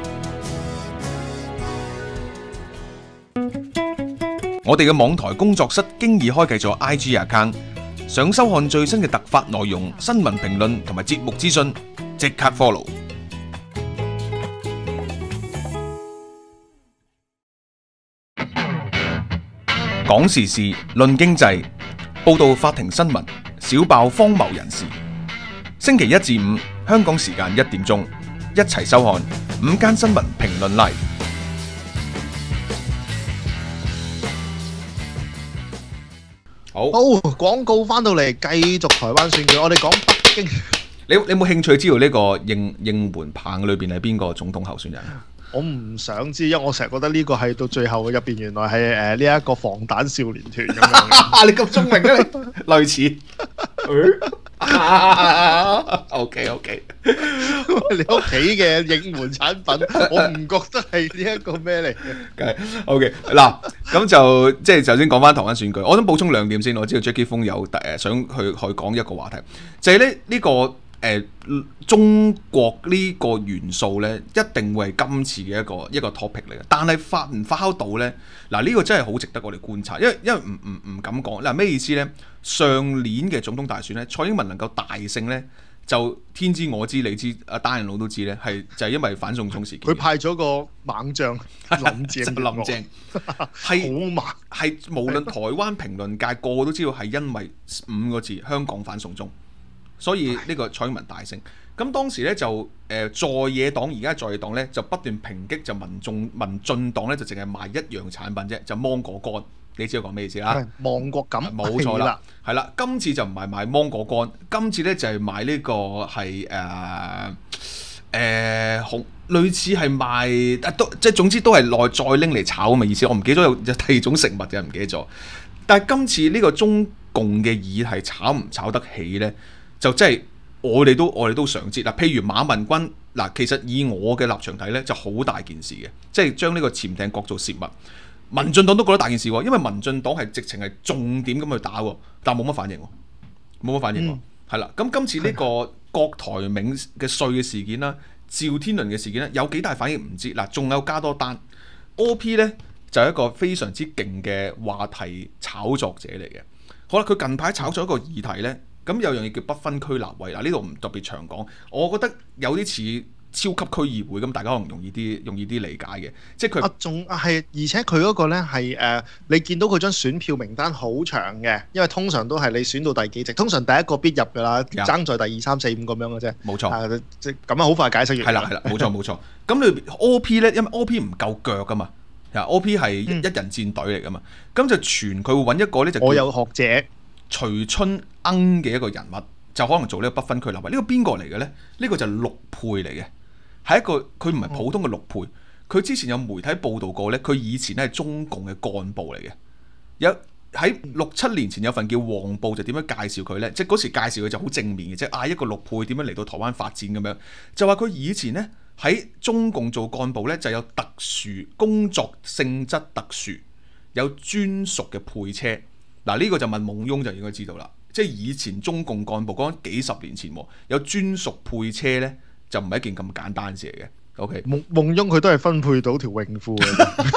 我哋嘅網台工作室經已開啟咗 IG account， 想收看最新嘅突發內容、新聞評論同埋節目資訊，即刻 follow。 講時事、論經濟、報道法庭新聞，小爆荒謬人士。星期一至五，香港時間1點鐘，一齊收看午間新聞評論 Live。好，
廣告翻到嚟，繼續台灣選舉。我哋講北京。
你有冇興趣知道呢個應援棒裏邊係邊個總統候選人？
我唔想知，因為我成日覺得呢個係到最後入邊，原來係呢一個防彈少年團咁樣。
你咁聰明嘅你，類似。OK。
你屋企嘅應援產品，我唔覺得係呢一個咩嚟嘅。
OK 嗱，咁就即係首先講翻台灣選舉，我想補充2點先。我知道 Jackie 風有想去講一個話題，就係咧呢個。中國呢個元素呢，一定會係今次嘅一個 topic 嚟嘅。但係發唔發酵到呢？嗱，呢個真係好值得我哋觀察，因為唔敢講。嗱，咩意思呢？上年嘅總統大選呢，蔡英文能夠大勝呢，就天知我知你知，單人佬都知呢，就係因為反送中事件。
佢派咗個猛將林鄭，係好猛，
係無論台灣評論界個個都知道係因為5個字香港反送中。所以呢個蔡英文大勝，咁當時咧就在野黨而家在野黨咧就不斷抨擊，就民進黨咧就淨係賣一樣產品啫，就芒果乾。你知道講咩意思啦？
芒果乾，
冇錯啦，係啦。今次就唔係賣芒果乾，今次咧就係賣呢個係類似係賣即係總之都係再拎嚟炒咁嘅意思。我唔記得咗有第2種食物嘅，唔記得咗。但係今次呢個中共嘅議題炒唔炒得起咧？就即係我哋都想知嗱，譬如馬文君嗱，其實以我嘅立場睇咧，就好大件事嘅，即係將呢個潛艇角做泄密。民進黨都覺得大件事喎，因為民進黨係直情係重點咁去打喎，但冇乜反應喎，係啦。咁今次呢個郭台銘嘅稅嘅事件啦，趙天麟嘅事件咧，有幾大反應唔知嗱，仲有加多單 OP 咧，就係一個非常之勁嘅話題炒作者嚟嘅。好啦，佢近排炒咗一個議題咧。咁有樣嘢叫不分區立委嗱，呢度唔特別長講，我覺得有啲似超級區議會咁，大家可能容易啲理解嘅，即係佢
仲係，而且佢嗰個咧係你見到佢張選票名單好長嘅，因為通常都係你選到第幾席，通常第一個必入㗎啦，爭在第2、3、4、5咁樣嘅啫。冇錯，即係咁樣好快解釋完。
係啦，冇錯。咁裏邊 OP 咧，因為 OP 唔夠腳㗎嘛，OP 係一人戰隊嚟㗎嘛，咁就傳佢會揾一個咧就
我有學者。
徐春鶯嘅一個人物，就可能做呢個不分區立委。呢個邊個嚟嘅呢？呢個就係陸配嚟嘅，係一個佢唔係普通嘅陸配。佢之前有媒體報導過呢，佢以前咧係中共嘅幹部嚟嘅。有喺6、7年前有份叫《黃報》，就點樣介紹佢呢？即係嗰時介紹佢就好正面嘅啫，一個陸配點樣嚟到台灣發展咁樣，就話佢以前呢喺中共做幹部呢，就有特殊工作性質特殊，有專屬嘅配車。嗱，呢個就問夢熊就應該知道啦，即係以前中共幹部講緊幾十年前有專屬配車咧，就唔係一件咁簡單事嚟嘅。OK，
夢熊佢都係分配到條泳褲嘅，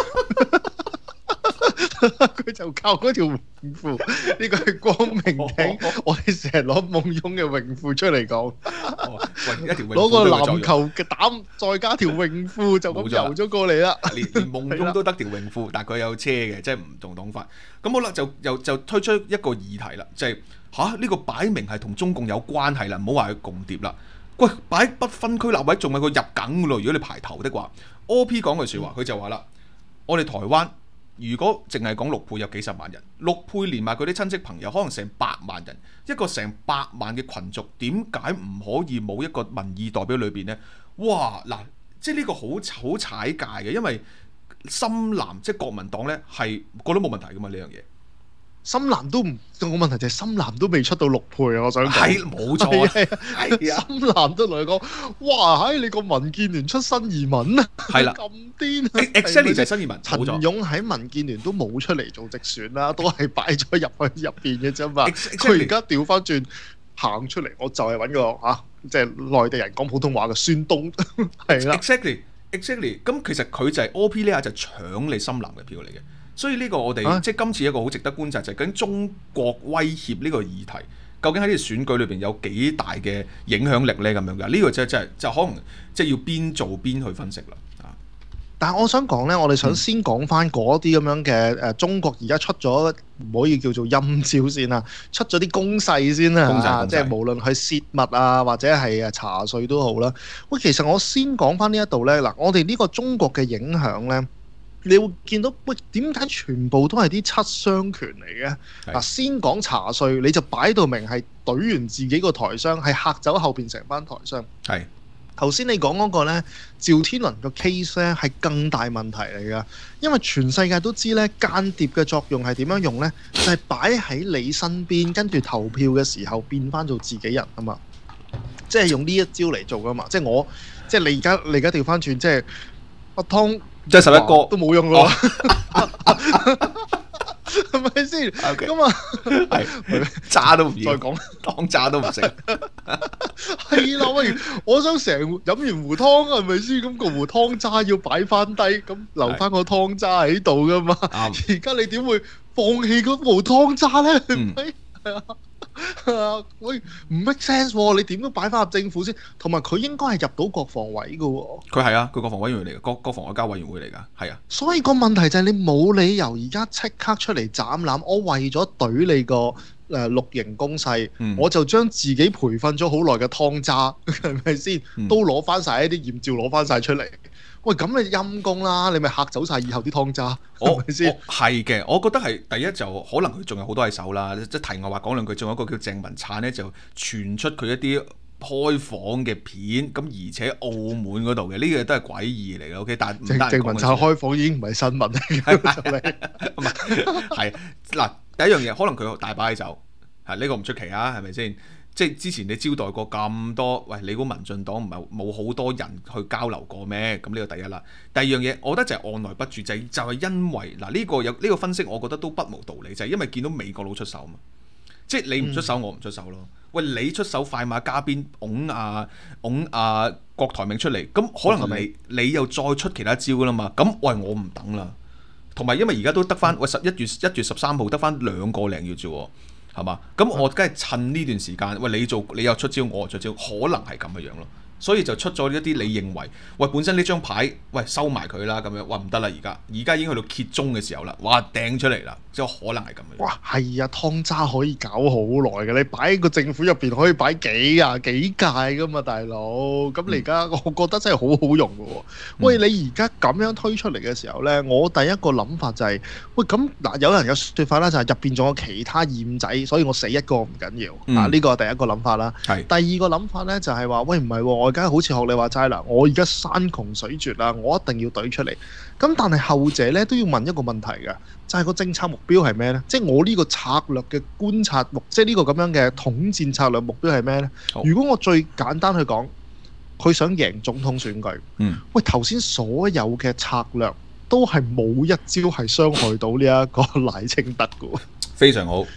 佢就靠嗰條泳褲。呢個係光明頂，我哋成日攞夢熊嘅泳褲出嚟講。攞個籃球嘅膽，再加條泳褲就咁游咗過嚟啦。
連夢熊都得條泳褲，但係佢有車嘅，即係唔同講法。咁好啦，就推出一個議題啦，就係呢個擺明係同中共有關係啦，唔好話佢共諜啦。喂，擺不分區立委仲係個入梗咯。如果你排頭的話，OP 講句説話，佢就話啦：我哋台灣如果淨係講陸配有幾十萬人，陸配連埋佢啲親戚朋友，可能成100萬人，一個成100萬嘅群族，點解唔可以冇一個民意代表裏邊呢？哇！嗱，即係呢個好踩界嘅，因為深藍即係國民黨呢，係覺得冇問題噶嘛呢樣嘢。
深藍都唔個問題就係深藍都未出到陸配啊！我想講
係冇錯，
係深藍都同你講，哇！你個民建聯出新移民啊，係啦，咁癲
exactly 就係新移民。
陳勇喺民建聯都冇出嚟做直選啦，都係擺咗入去入邊嘅啫嘛。佢而家調翻轉行出嚟，我就係揾個即係內地人講普通話嘅孫東係啦。
exactly 咁其實佢就係 OP 呢下就搶你深藍嘅票嚟嘅。所以呢個我哋即係今次一個好值得觀察，就係究竟中國威脅呢個議題，究竟喺呢個選舉裏邊有幾大嘅影響力呢？咁樣㗎？呢個就可能即係要邊做邊去分析啦。
但係我想講咧，我哋想先講翻嗰啲咁樣嘅中國而家出咗唔可以叫做陰招先啦，出咗啲攻勢先啦，即係無論係泄密啊，或者係查稅都好啦。喂，其實我先講翻呢一度咧，嗱，我哋呢個中國嘅影響咧，你會見到喂，點解全部都係啲七傷拳嚟嘅？嗱，先講查稅，你就擺到明係懟完自己個台商，係嚇走後邊成班台商。
係。
頭先你講嗰個咧，趙天麟個 case 咧係更大問題嚟㗎，因為全世界都知咧，間諜嘅作用係點樣用咧，就係擺喺你身邊，跟住投票嘅時候變翻做自己人啊嘛，即係用呢一招嚟做㗎嘛，即係你而家調翻轉，即係阿湯
即係11個
都冇用㗎喎。係咪先？咁啊，係
渣都唔要，
再講
當渣都唔食。
係啦，喂！我想成飲完壺湯係咪先？咁個壺湯渣要擺翻低，咁留翻個湯渣喺度噶嘛？而家你點會放棄嗰壺湯渣咧？係咪？係啊，喂，唔 make sense 喎！你點都擺翻入政府先，同埋佢應該係入到國防委噶喎。佢
係啊，佢國防委員會嚟嘅，國防外交委員會嚟㗎，係啊。
所以個問題就係你冇理由而家即刻出嚟斬纜，我為咗懟你個綠營攻勢，我就將自己培訓咗好耐嘅湯渣，係咪先？都攞翻晒一啲驗照，攞翻晒出嚟。喂，咁你陰公啦，你咪嚇走晒以後啲湯渣，係咪先？
係嘅，我覺得係第一就可能佢仲有好多喺手啦。即係題外話講兩句，仲有一個叫鄭文燦咧，就傳出佢一啲開房嘅片，咁而且澳門嗰度嘅呢個都係詭異嚟嘅。OK， 但係
鄭文燦開房已經唔係新聞嚟嘅，
唔係嗱，第一樣嘢可能佢大把喺手，係呢個唔出奇啊，係咪先？即係之前你招待過咁多，喂，你估民進黨唔係冇好多人去交流過咩？咁呢個第一啦。第二樣嘢，我覺得就係按捺不住，就係因為嗱呢個有呢個分析，我覺得都不無道理，就係因為見到美國佬出手嘛，即係你唔出手，我唔出手咯。喂，你出手快馬加鞭，拱郭台銘出嚟，咁可能你又再出其他招噶啦嘛。咁喂，我唔等啦。同埋因為而家都得翻，喂1月13號得翻2個零月啫喎。係嘛？咁我梗係趁呢段時間，喂，你又出招，我又出招，可能係咁嘅樣咯。所以就出咗一啲你認為，喂，本身呢張牌，喂，收埋佢啦咁樣，哇唔得啦，而家已經去到揭盅嘅時候啦，哇掟出嚟啦，即係可能係咁樣。哇，
係啊，湯渣可以搞好耐嘅，你擺喺個政府入邊可以擺幾屆噶嘛，大佬。咁你而家我覺得真係好好用嘅喎。喂，你而家咁樣推出嚟嘅時候咧，我第一個諗法就係，喂咁嗱，有人有説法啦，就係入邊仲有其他驗仔，所以我死一個唔緊要。嗱，呢個係第一個諗法啦。係。第二個諗法咧就係話，喂唔係喎，我而家好似學你話齋啦，我而家山窮水絕啦，我一定要懟出嚟。咁但係後者咧都要問一個問題嘅，就係個政策目標係咩咧？即係我呢個策略嘅觀察即係呢個咁樣嘅統戰策略目標係咩咧？如果我最簡單去講，佢想贏總統選舉。喂，頭先所有嘅策略都係冇一招係傷害到呢一個賴清德嘅。
非常好，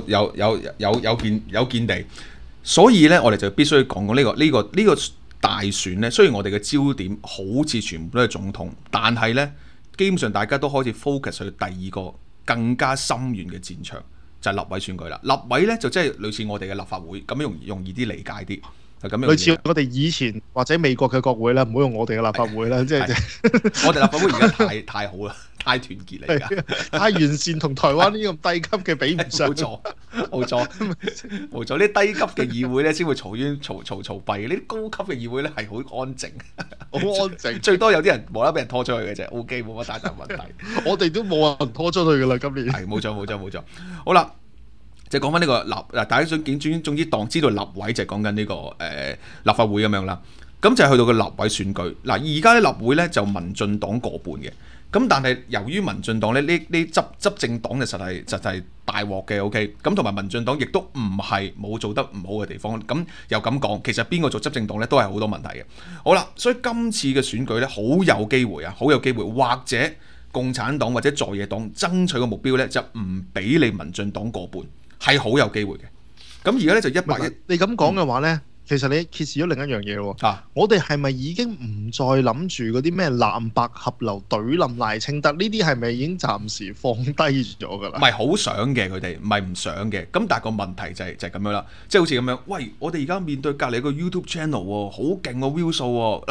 有見地。所以咧，我哋就必須講呢個大選咧。雖然我哋嘅焦點好似全部都係總統，但係咧，基本上大家都開始 focus 去第二個更加深遠嘅戰場，就係立委選舉啦。立委咧就即係類似我哋嘅立法會咁樣容易啲理解啲，係咁樣。
類似我哋以前或者美國嘅國會啦，唔好用我哋嘅立法會啦，即係
我哋立法會而家太好啦。太團結嚟㗎，
太完善，同台灣呢咁低級嘅比唔上。
冇錯。呢低級嘅議會咧，先會嘈閉。呢啲高級嘅議會咧，係好安靜，
好安靜。
最多有啲人無啦啦俾人拖出去嘅啫。OK， 冇乜大問題。
我哋都冇人拖出去㗎啦，今年。
係冇錯。好啦，就講翻呢個立，大家總之當知道立委就係講緊呢個立法會咁樣啦。咁就係去到個立委選舉。嗱，而家啲立會咧就民進黨過半嘅。咁但係由於民進黨咧呢執政黨就實係大鑊嘅 OK， 咁同埋民進黨亦都唔係冇做得唔好嘅地方，咁又咁講，其實邊個做執政黨咧都係好多問題嘅。好啦，所以今次嘅選舉咧好有機會，或者共產黨或者在野黨爭取嘅目標咧就唔俾你民進黨過半，係好有機會嘅。咁而家咧就110，
你咁講嘅話咧。其實你揭示咗另一樣嘢喎，我哋係咪已經唔再諗住嗰啲咩藍白合流懟冧賴清德？呢啲係咪已經暫時放低咗㗎啦？
唔係好想嘅，佢哋唔係唔想嘅。咁但係個問題就係咁樣啦，即係好似咁樣。喂，我哋而家面對隔離個 YouTube channel 喎，好勁個 view 數喎，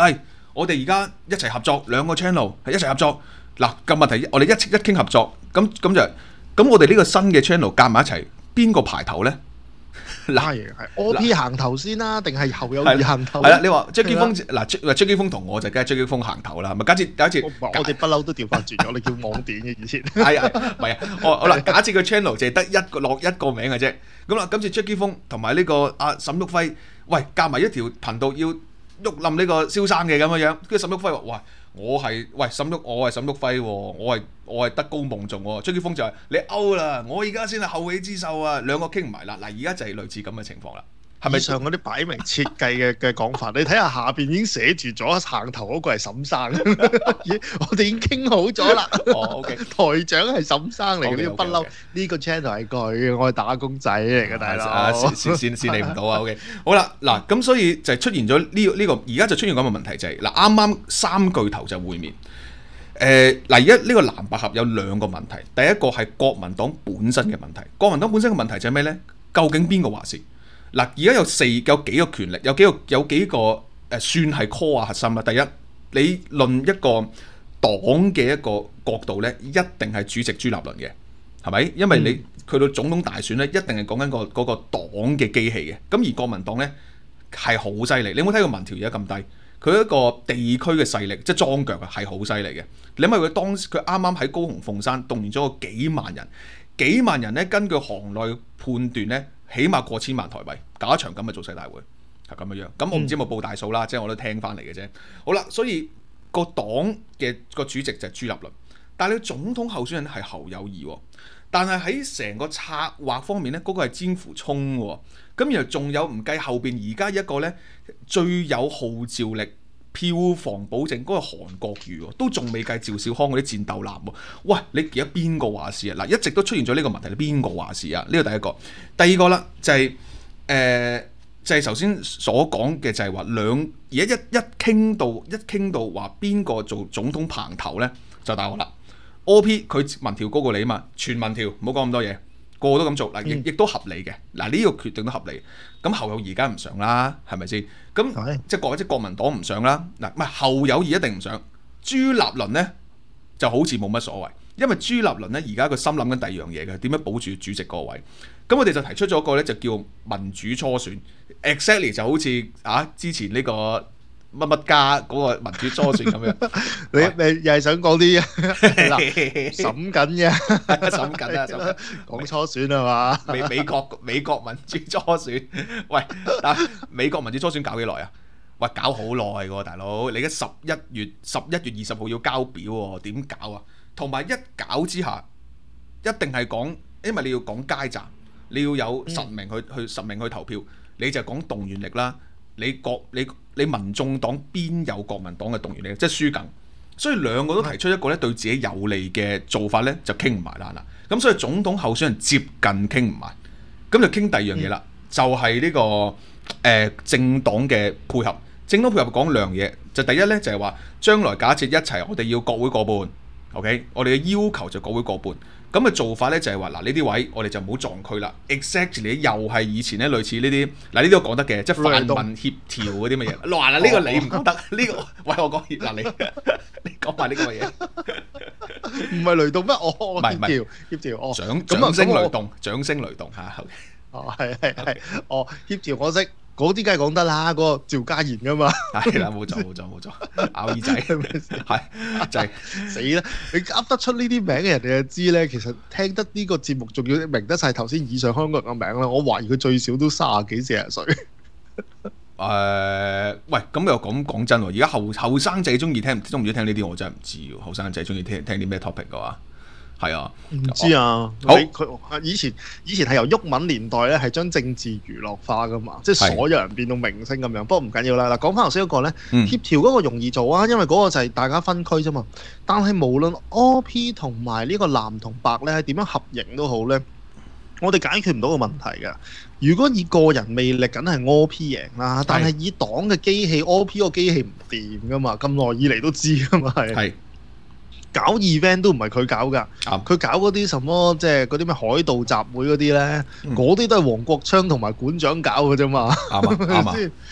我哋而家一齊合作兩個 channel 係一齊合作。嗱個問題，我哋一傾合作，咁我哋呢個新嘅 channel 夾埋一齊，邊個排頭咧？
係 OP 行頭先啦，定係後有二行頭？
係啦，你話張基峰張基峰同我就梗係張基峰行頭啦。咪假設
我哋不嬲都調翻轉咗，你叫網點嘅以前。
係啊，唔係啊，好啦，假設個 channel 就係得落一個名嘅啫。咁啦，今次張基峰同埋呢個阿沈旭輝，喂夾埋一條頻道要喐冧呢個蕭生嘅咁樣樣。跟住沈旭輝話：哇！我係沈旭輝喎，我係德高望重喎。張基峰就係你勾啦，我而家先係後起之秀啊，兩個傾唔埋啦。嗱，而家就係類似咁嘅情況啦。係咪
以上嗰啲擺明設計嘅講法？你睇下下邊已經寫住咗行頭嗰個係沈生，我哋已經傾好咗啦。
OK，
台長係沈生嚟嘅，呢個不嬲。呢個 channel 係佢，我係打工仔嚟嘅大佬。
先理唔到啊。OK， 好啦，嗱咁所以就出現咗呢個，而家就出現咁嘅問題就係嗱，啱啱三巨頭就會面。嗱，而家呢個藍白合有兩個問題，第一個係國民黨本身嘅問題。國民黨本身嘅問題就係咩呢？究竟邊個話事？嗱，而家有幾個權力，有幾個算係 core 核心啦。第一，你論一個黨嘅一個角度咧，一定係主席朱立倫嘅，係咪？因為你去到總統大選咧，一定係講緊嗰個黨嘅機器嘅。咁而國民黨咧係好犀利，你有冇睇過民調而家咁低？佢一個地區嘅勢力，即係裝腳啊，係好犀利嘅。你諗下佢啱啱喺高雄鳳山動員咗個幾萬人咧，根據行內判斷咧，起碼過千萬台幣搞一場咁嘅造勢大會，係咁樣樣。咁我唔知有冇報大數啦，即係我都聽翻嚟嘅啫。好啦，所以個黨嘅個主席就係朱立倫，但係你總統候選人係侯友宜喎。但係喺成個策劃方面咧，嗰個係詹扶聰喎。咁然後仲有唔計後邊而家一個咧最有號召力、票房保證嗰個韓國瑜喎，都仲未計趙少康嗰啲戰鬥藍喎。喂，你而家邊個話事啊？嗱，一直都出現咗呢個問題，你邊個話事啊？呢個第一個，第二個啦，就係頭先所講嘅，就係話而家一傾到話邊個做總統棚頭咧，就大鑊啦。OP 佢民調高過你啊嘛，全民調唔好講咁多嘢，個個都咁做嗱，亦都合理嘅。嗱，呢個決定都合理。咁侯友宜而家唔上啦，係咪先？咁即係國民黨唔上啦。嗱，唔係侯友宜一定唔上。朱立倫咧就好似冇乜所謂，因為朱立倫咧而家佢心諗緊第二樣嘢嘅，點樣保住主席個位。咁我哋就提出咗一個咧，就叫民主初選 ，exactly 就好似之前呢個乜乜家嗰個民主初選咁樣。
你又係想講啲嗱審緊嘅，
審緊啊，
講初選係嘛？
美國民主初選，喂，但美國民主初選搞幾耐啊？喂，搞好耐喎，大佬，你而家11月20號要交表喎，點搞啊？同埋一搞之下，一定係講，因為你要講街站，你要有實名去投票，你就講動員力啦。你民眾黨邊有國民黨嘅動員力？即係輸梗，所以兩個都提出一個咧對自己有利嘅做法咧，就傾唔埋啦。咁所以總統候選人接近傾唔埋，咁就傾第二樣嘢啦，就係呢個政黨嘅配合。政黨配合講兩樣嘢，就第一咧就係話將來假設一齊，我哋要國會過半 ，OK， 我哋嘅要求就國會過半。咁嘅做法咧就係話嗱，呢啲位我哋就唔好撞區啦。exactly 又係以前咧類似呢啲嗱，呢啲都講得嘅，即係泛民協調嗰啲乜嘢。嗱，呢個你唔覺得？呢個喂我講嗱你講埋呢個嘢，
唔係雷動咩？我協調
掌聲雷動，掌聲雷動嚇。
哦，係，協調我識。嗰啲梗係講得啦，嗰個趙家賢噶嘛，
係啦，冇錯，咬耳仔，係就係
死啦！你噏得出呢啲名嘅人哋就知咧，其實聽得呢個節目仲要明得晒頭先以上香港人嘅名啦，我懷疑佢最少都30幾40歲。
喂，咁又講真喎，而家後生仔中唔中意聽呢啲，我真係唔知喎。後生仔中意聽啲咩 topic 嘅話？係啊，
唔知啊。
好，
佢以前係由毓民年代咧，係將政治娛樂化噶嘛，即係所有人變到明星咁樣。不過唔緊要啦。嗱，講翻頭先嗰個咧，協調嗰個容易做啊，因為嗰個就係大家分區啫嘛。但係無論 OP 同埋呢個藍同白咧，點樣合營都好咧，我哋解決唔到個問題㗎。如果以個人魅力，梗係 OP 贏啦。但係以黨嘅機器，OP 個機器唔掂噶嘛，咁耐以嚟都知噶嘛係。搞 event 都唔係佢搞㗎，佢搞嗰啲什麼即係嗰啲咩海盜集會嗰啲咧，嗰啲都係黃國昌同埋館長搞㗎啫嘛，係咪先？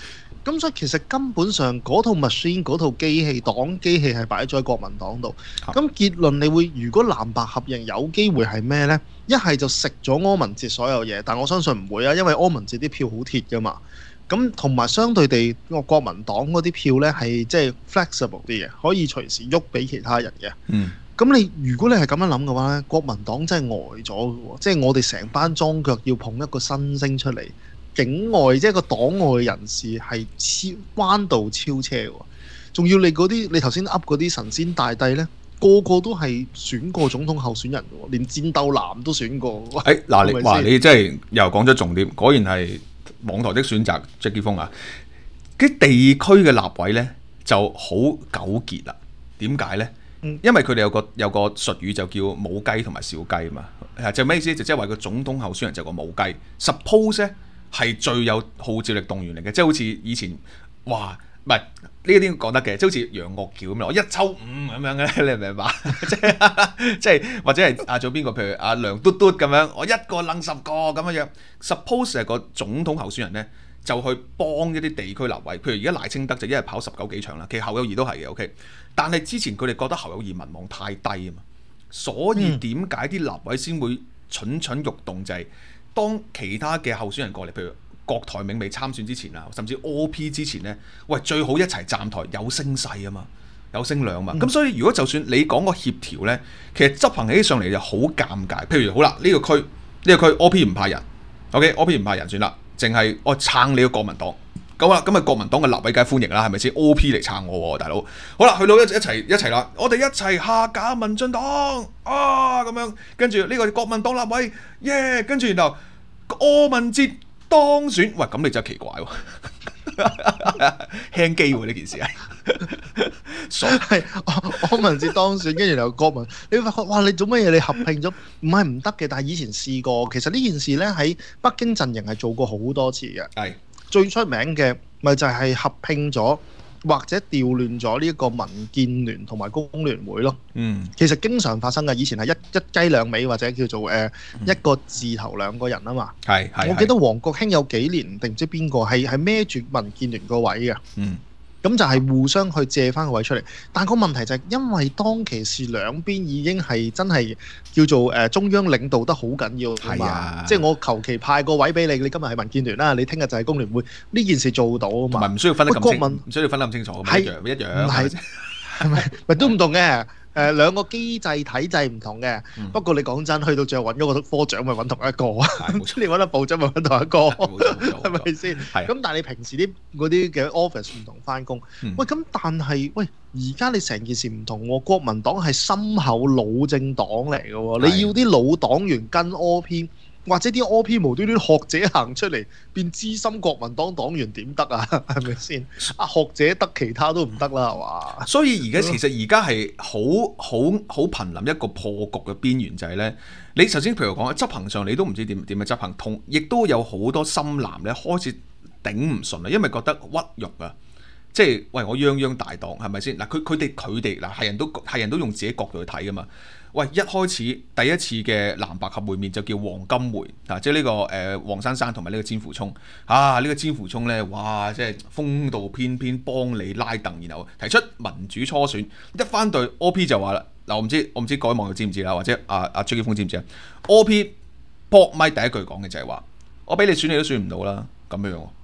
咁所以其實根本上嗰套 machine 嗰套機器黨機器係擺咗喺國民黨度。咁結論你會如果藍白合營有機會係咩呢？一係就食咗柯文哲所有嘢，但我相信唔會啊，因為柯文哲啲票好鐵噶嘛。咁同埋相對地，國民黨嗰啲票呢係即係 flexible 啲嘅，可以隨時喐俾其他人嘅。咁你如果你係咁樣諗嘅話呢，國民黨真係呆咗嘅喎，即係我哋成班莊腳要捧一個新星出嚟。境外即係個黨外人士係彎道超車喎，仲要你嗰啲你頭先噏嗰啲神仙大帝呢，個個都係選過總統候選人嘅喎，連戰鬥藍都選過。
你真係又講咗重點，果然係網台的選擇 Jackie 風啊！啲地區嘅立委呢就好糾結啦。點解呢？因為佢哋有個術語就叫母雞同埋小雞嘛。就咩意思？就即係話個總統候選人就個母雞。Suppose 呢係最有號召力動員嚟嘅，即係好似以前，哇，唔係呢啲講得嘅，即係好似楊岳橋咁樣，我一抽五咁樣嘅，你明唔明白？即係或者係做邊個？譬如阿梁嘟嘟咁樣，我一個掕10個咁樣。Suppose 係個總統候選人咧，就去幫一啲地區立委，譬如而家賴清德就一日跑19幾場啦，其實侯友宜都係嘅 ，OK。但係之前佢哋覺得侯友宜民望太低啊嘛，所以點解啲立委先會蠢蠢欲動就係、當其他嘅候選人過嚟，譬如郭台銘未參選之前啊，甚至 OP 之前呢，喂，最好一齊站台，有聲勢啊嘛，有聲量嘛。咁所以如果就算你講個協調呢，其實執行起上嚟就好尷尬。譬如好啦，呢個區 OP 唔派人 ，OK，OP 唔派人算啦，淨係我撐你個國民黨。咁啊，咁啊，國民黨嘅立委梗係歡迎啦，係咪先 ？OP 嚟撐我喎，大佬。好啦，去到一齊啦，我哋一齊下架民進黨啊！咁樣，跟住呢個國民黨立委耶，跟住然後柯文哲當選，喂，咁你真係奇怪喎，輕機喎呢件事係，
係柯文哲當選，跟住然後國民，你發覺哇，你做乜嘢？你合併咗，唔係唔得嘅，但係以前試過，其實呢件事呢，喺北京陣營係做過好多次嘅，係。最出名嘅咪就係合併咗或者調亂咗呢一個民建聯同埋工聯會咯。其實經常發生嘅，以前係一雞兩味或者叫做一個字頭兩個人啊嘛。我記得黃國興有幾年定唔知邊個係孭住民建聯個位嘅。咁就係互相去借翻個位出嚟，但個問題就係因為當其時兩邊已經係真係叫做中央領導得好緊要啊嘛，即係我求其派個位俾你，你今日係民建聯啦，你聽日就係工聯會，呢件事做到啊嘛，
唔需要分得咁清，唔需要分得咁清楚，一樣，
係咪都唔同嘅？兩個機制體制唔同嘅，不過你講真，去到最後揾咗個科長咪揾同一個啊，你揾個部長咪揾同一個，係咪先？咁但係你平時啲嗰啲嘅 office 唔同翻工，喂咁但係喂而家你成件事唔同喎，國民黨係深厚老政黨嚟嘅喎，你要啲老黨員跟 OP。或者啲 OP 無端端學者行出嚟變資深國民黨黨員點得啊？係咪先？啊學者得，其他都唔得啦，係嘛？
所以其實而家係好瀕臨一個破局嘅邊緣，就係呢。你首先譬如講執行上，你都唔知點樣執行，亦都有好多深藍咧開始頂唔順啦，因為覺得屈辱啊。即係喂，我泱泱大黨係咪先？嗱，佢哋嗱係人都用自己角度去睇噶嘛。喂，一開始第一次嘅藍白合會面就叫黃金會啊，即係呢個黃珊珊同埋呢個詹扶聰啊，呢個詹扶聰咧，哇，即係風度翩翩幫你拉凳，然後提出民主初選，一翻對 OP 就話啦，嗱我唔知各位網友知唔知啦，或者阿張劍鋒知唔知啊 ？OP 搏咪第一句講嘅就係話，我俾你選你都選唔到啦，咁樣喎。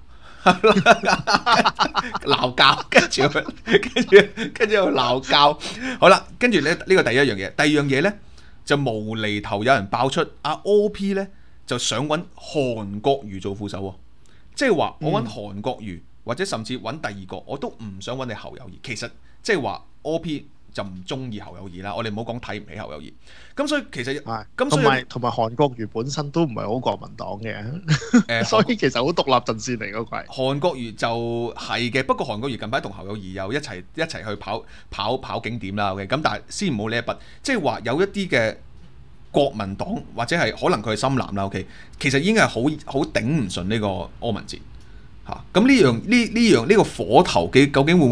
鬧交，跟住又鬧交，好啦，跟住咧呢個第一樣嘢，第二樣嘢咧就無厘頭有人爆出阿 OP 咧就想揾韓國瑜做副手喎，即係話我揾韓國瑜或者甚至揾第二個，我都唔想揾你侯友宜，其實即係話 OP。就唔中意侯友宜啦，我哋唔好講睇唔起侯友宜。咁所以其實
同埋韓國瑜本身都唔係好國民黨嘅，所以其實好獨立陣線嚟嗰個係。
韓國瑜就係嘅，不過韓國瑜近排同侯友宜又一齊去跑景點啦。OK，咁但係先唔好呢一筆，即係話有一啲嘅國民黨或者係可能佢係深藍啦。OK，其實已經係好頂唔順呢個柯文哲嚇。咁呢個火頭究竟會唔會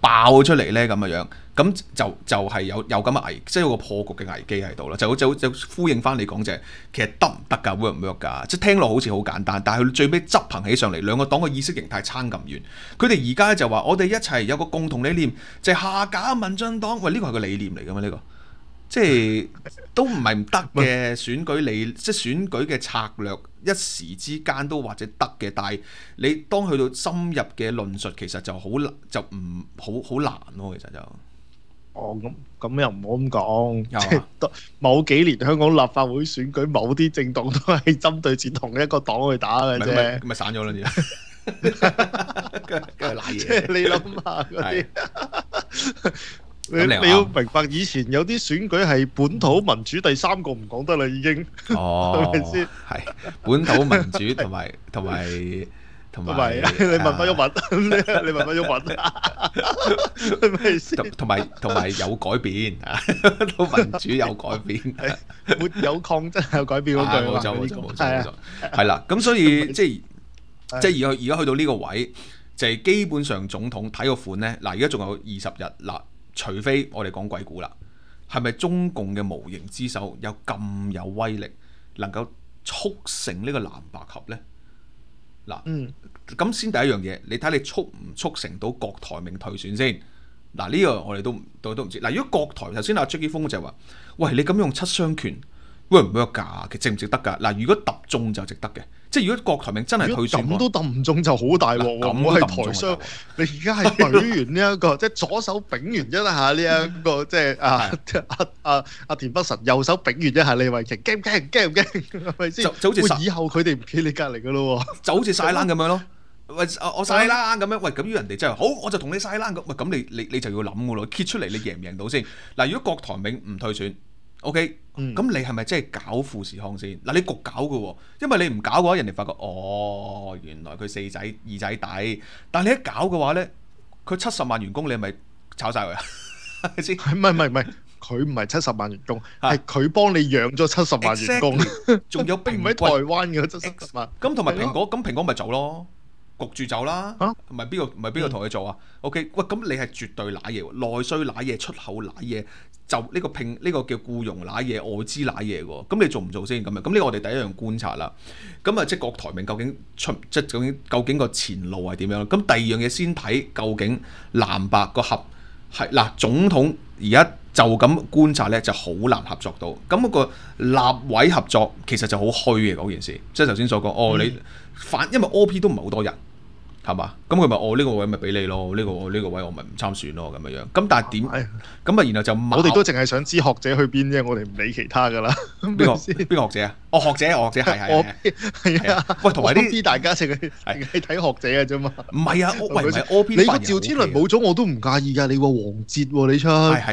爆出嚟咧咁樣，咁就係有咁嘅危，即係有個破局嘅危機喺度啦。就呼應翻你講就係，其實得唔得㗎？work 唔 work 㗎？即係聽落好似好簡單，但係佢最尾執行起上嚟，兩個黨嘅意識形態差咁遠。佢哋而家就話我哋一齊有個共同理念，就係下架民進黨。喂，呢個係個理念嚟㗎嘛？呢個即係都唔係唔得嘅選舉即係選舉嘅策略，一時之間都或者得嘅，但係你當去到深入嘅論述，其實就好難，就唔好難咯。其實就
咁又唔好咁講，即係某幾年香港立法會選舉，某啲政黨都係針對住同一個黨去打嘅啫，
咪散咗啦而家，跟住賴嘢。
即係你諗下嗰啲。你要明白，以前有啲選舉係本土民主，第三個唔講得啦，已經係咪先？係
本土民主同埋，
你問翻毓民，你問翻毓民，係咪先？
同埋有改變，都民主有改變，
沒有抗爭有改變嗰句話。
冇錯，係啦。咁所以即係而家去到呢個位，就係基本上總統睇個款咧。嗱，而家仲有20日嗱。除非我哋講鬼故啦，係咪中共嘅無形之手有咁有威力，能夠促成呢個藍白合呢？嗱，咁先第一樣嘢，你睇你促唔促成到郭台銘退選先？嗱，呢個我哋都唔知。嗱，如果郭台頭先阿 Jackie 峰就話，喂，你咁用七傷拳，work 唔 work 㗎？其實值唔值得㗎？嗱，如果揼中就值得嘅。即係如果郭台銘真係退選，
咁都揼唔中就好大鑊喎！我係台商，你而家係舉完呢一個，即係左手炳完一下呢一個，即係阿田北辰，右手炳完一下李慧瓊，驚唔驚？係咪先？就好似以後佢哋唔企你隔離噶咯喎，
就好似晒冷咁樣咯。喂，我晒冷咁樣，喂，咁如果人哋真係好，我就同你晒冷咁，喂，咁你就要諗噶咯，揭出嚟你贏唔贏到先？嗱，如果郭台銘唔退選。O.K. 咁你係咪真係搞富士康先？嗱，你焗搞嘅喎，因為你唔搞嘅話，人哋發覺哦，原來佢二仔底。但係你一搞嘅話咧，佢70萬員工，你係咪炒晒佢啊？係咪先？
唔係，佢唔係70萬員工，係佢幫你養咗70萬員工，
仲有
並唔喺台灣嘅70萬。
咁同埋蘋果，咁蘋果咪走咯，焗住走啦。唔係邊個同佢做啊？O.K. 喂，咁你係絕對揦嘢喎，內需揦嘢，出口揦嘢。就呢個叫僱傭揦嘢，外資揦嘢喎，咁你做唔做先咁樣？咁呢個我哋第一樣觀察啦。咁啊，即係郭台銘究竟個前路係點樣？咁第二樣嘢先睇究竟藍白個合係嗱，總統而家就咁觀察咧，就好難合作到。咁嗰個立委合作其實就好虛嘅嗰件事，即係頭先所講，你因為 OP 都唔係好多人。係嘛？咁佢咪呢個位咪俾你咯？呢個位我咪唔參選咯咁樣。咁但係點？咁啊，然後就
我哋都淨係想知學者去邊啫，我哋唔理其他噶啦。邊
個學者啊？學者係啊。喂，同埋啲
大家淨係睇學者嘅啫嘛。唔
係啊，喂，唔係 OP。
你個趙天麟冇咗我都唔介意㗎。你話黃捷喎，你出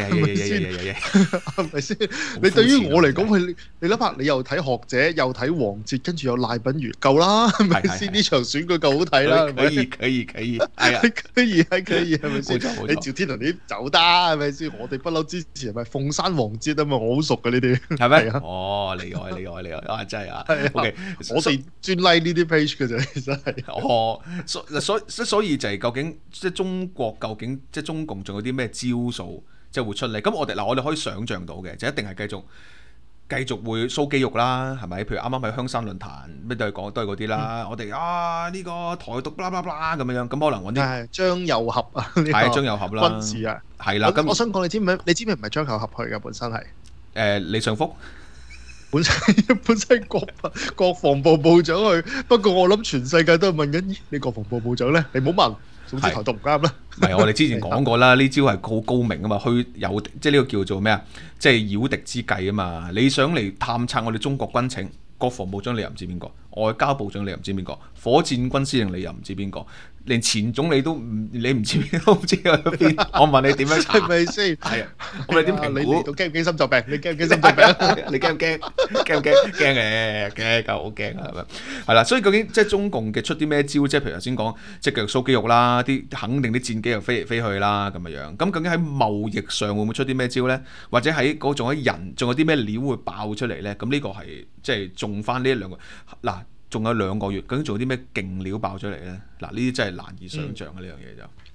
係咪先？你對於我嚟講，你諗下，你又睇學者，又睇黃捷，跟住有賴品妤，夠啦，係咪先？呢場選舉夠好睇啦，係咪？
可以，係啊，
可以，係咪先？你趙天麟你走得係咪先？我哋不嬲之前咪鳳山黃捷啊嘛，我好熟嘅呢啲，
係咪？哦，厲害啊！真係啊，OK，
我哋專 like 呢啲 page 嘅啫，其實係。
哦，所以就係究竟即係中國究竟即係中共仲有啲咩招數即係會出嚟？咁我哋可以想像到嘅，就一定係繼續會 show 肌肉啦，係咪？譬如啱啱喺香山論壇咩都係嗰啲啦。我哋呢個台獨啦啦啦咁樣，咁可能揾啲
張又俠啊，
係張又俠啦，
軍事啊，
係啦。咁
我想講你知唔知唔係張又俠去嘅本身係
李尚福。
本身國防部部長去，不過我諗全世界都係問緊，你國防部部長咧，你唔好問，總之台獨唔啱啦。
唔係我哋之前講過啦，呢招係好高明啊嘛，即係呢個叫做咩啊？即係擾敵之計啊嘛！你想嚟探測我哋中國軍情，國防部長你又唔知邊個，外交部長你又唔知邊個，火箭軍司令你又唔知邊個。連前總理你唔知邊都唔知喺邊，我問你點樣查？
係咪先？
係啊，我哋點評估？
你驚唔驚心臟病？你驚唔驚心臟病？
你驚唔驚？驚唔驚？驚嘅，驚夠好驚啊！係咪？係啦，所以究竟即係中共嘅出啲咩招？即係譬如頭先講，即係腳 show 肌肉啦，肯定啲戰機又飛嚟飛去啦，咁樣。咁究竟喺貿易上會唔會出啲咩招咧？或者喺嗰種喺人仲有啲咩料會爆出嚟咧？咁呢個係即係中翻呢一兩個嗱。仲有2個月，究竟仲有啲咩勁料爆出嚟咧？嗱，呢啲真係難以想像嘅呢樣嘢就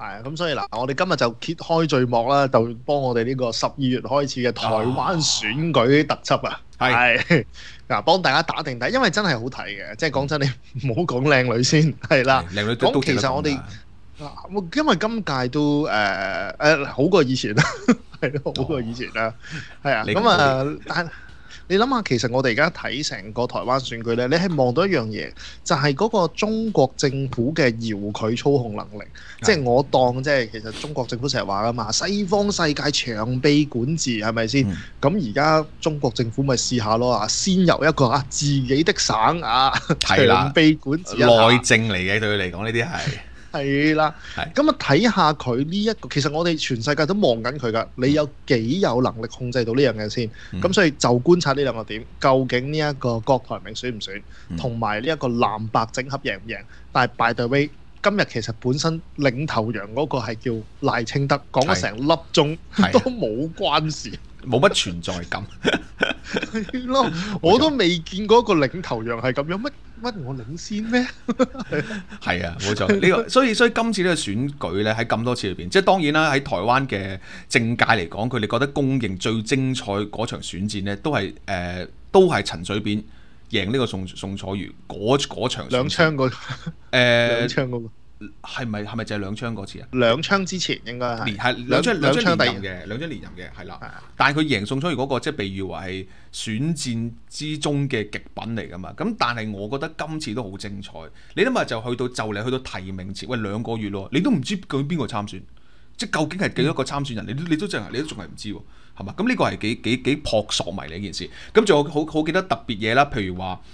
係咁，所以嗱，我哋今日就揭開序幕啦，就幫我哋呢個12月開始嘅台灣選舉特輯啊，係嗱，幫大家打定底，因為真係好睇嘅，即係講真，你唔好講靚女先，係啦，
靚女都
其實我哋因為今屆都好過以前啦，係咯，好過以前啦，係啊，咁啊，但你諗下，其實我哋而家睇成個台灣選舉咧，你係望到一樣嘢，就係嗰個中國政府嘅遙距操控能力。即係我當即係其實中國政府成日話㗎嘛，西方世界長臂管治係咪先？咁而家中國政府咪試下咯啊，先由一個自己的省長臂管治一下，
內政嚟嘅，對佢嚟講呢啲係。
係啦，咁啊睇下佢呢一個，其實我哋全世界都望緊佢㗎，你有幾有能力控制到呢樣嘢先？咁所以就觀察呢兩個點，究竟呢一個郭台銘選唔選，同埋呢一個藍白整合贏唔贏？但係 by the way，今日其實本身領頭羊嗰個係叫賴清德，講咗成粒鐘都冇關事。
冇乜存在感
係咯，我都未見過一個領頭羊係咁樣，乜我領先咩？
係啊，冇錯。呢個所以今次呢個選舉咧，喺咁多次裏邊，即係當然啦，喺台灣嘅政界嚟講，佢哋覺得公認最精彩嗰場選戰咧，都係陳水扁贏呢個宋楚瑜嗰場
兩槍嗰兩槍嗰個。
係咪就係兩槍嗰次啊？
兩槍之前應該係
兩槍連任嘅，係啦。但係佢贏宋楚瑜嗰個，即係被譽為係選戰之中嘅極品嚟㗎嘛。咁但係我覺得今次都好精彩。你諗下就嚟去到提名前，喂2個月咯，你都唔知究竟邊個參選，即係究竟係幾多個參選人，你都仲係唔知喎，係嘛？咁呢個係幾撲朔迷離呢件事。咁仲有好記得特別嘢啦，譬如話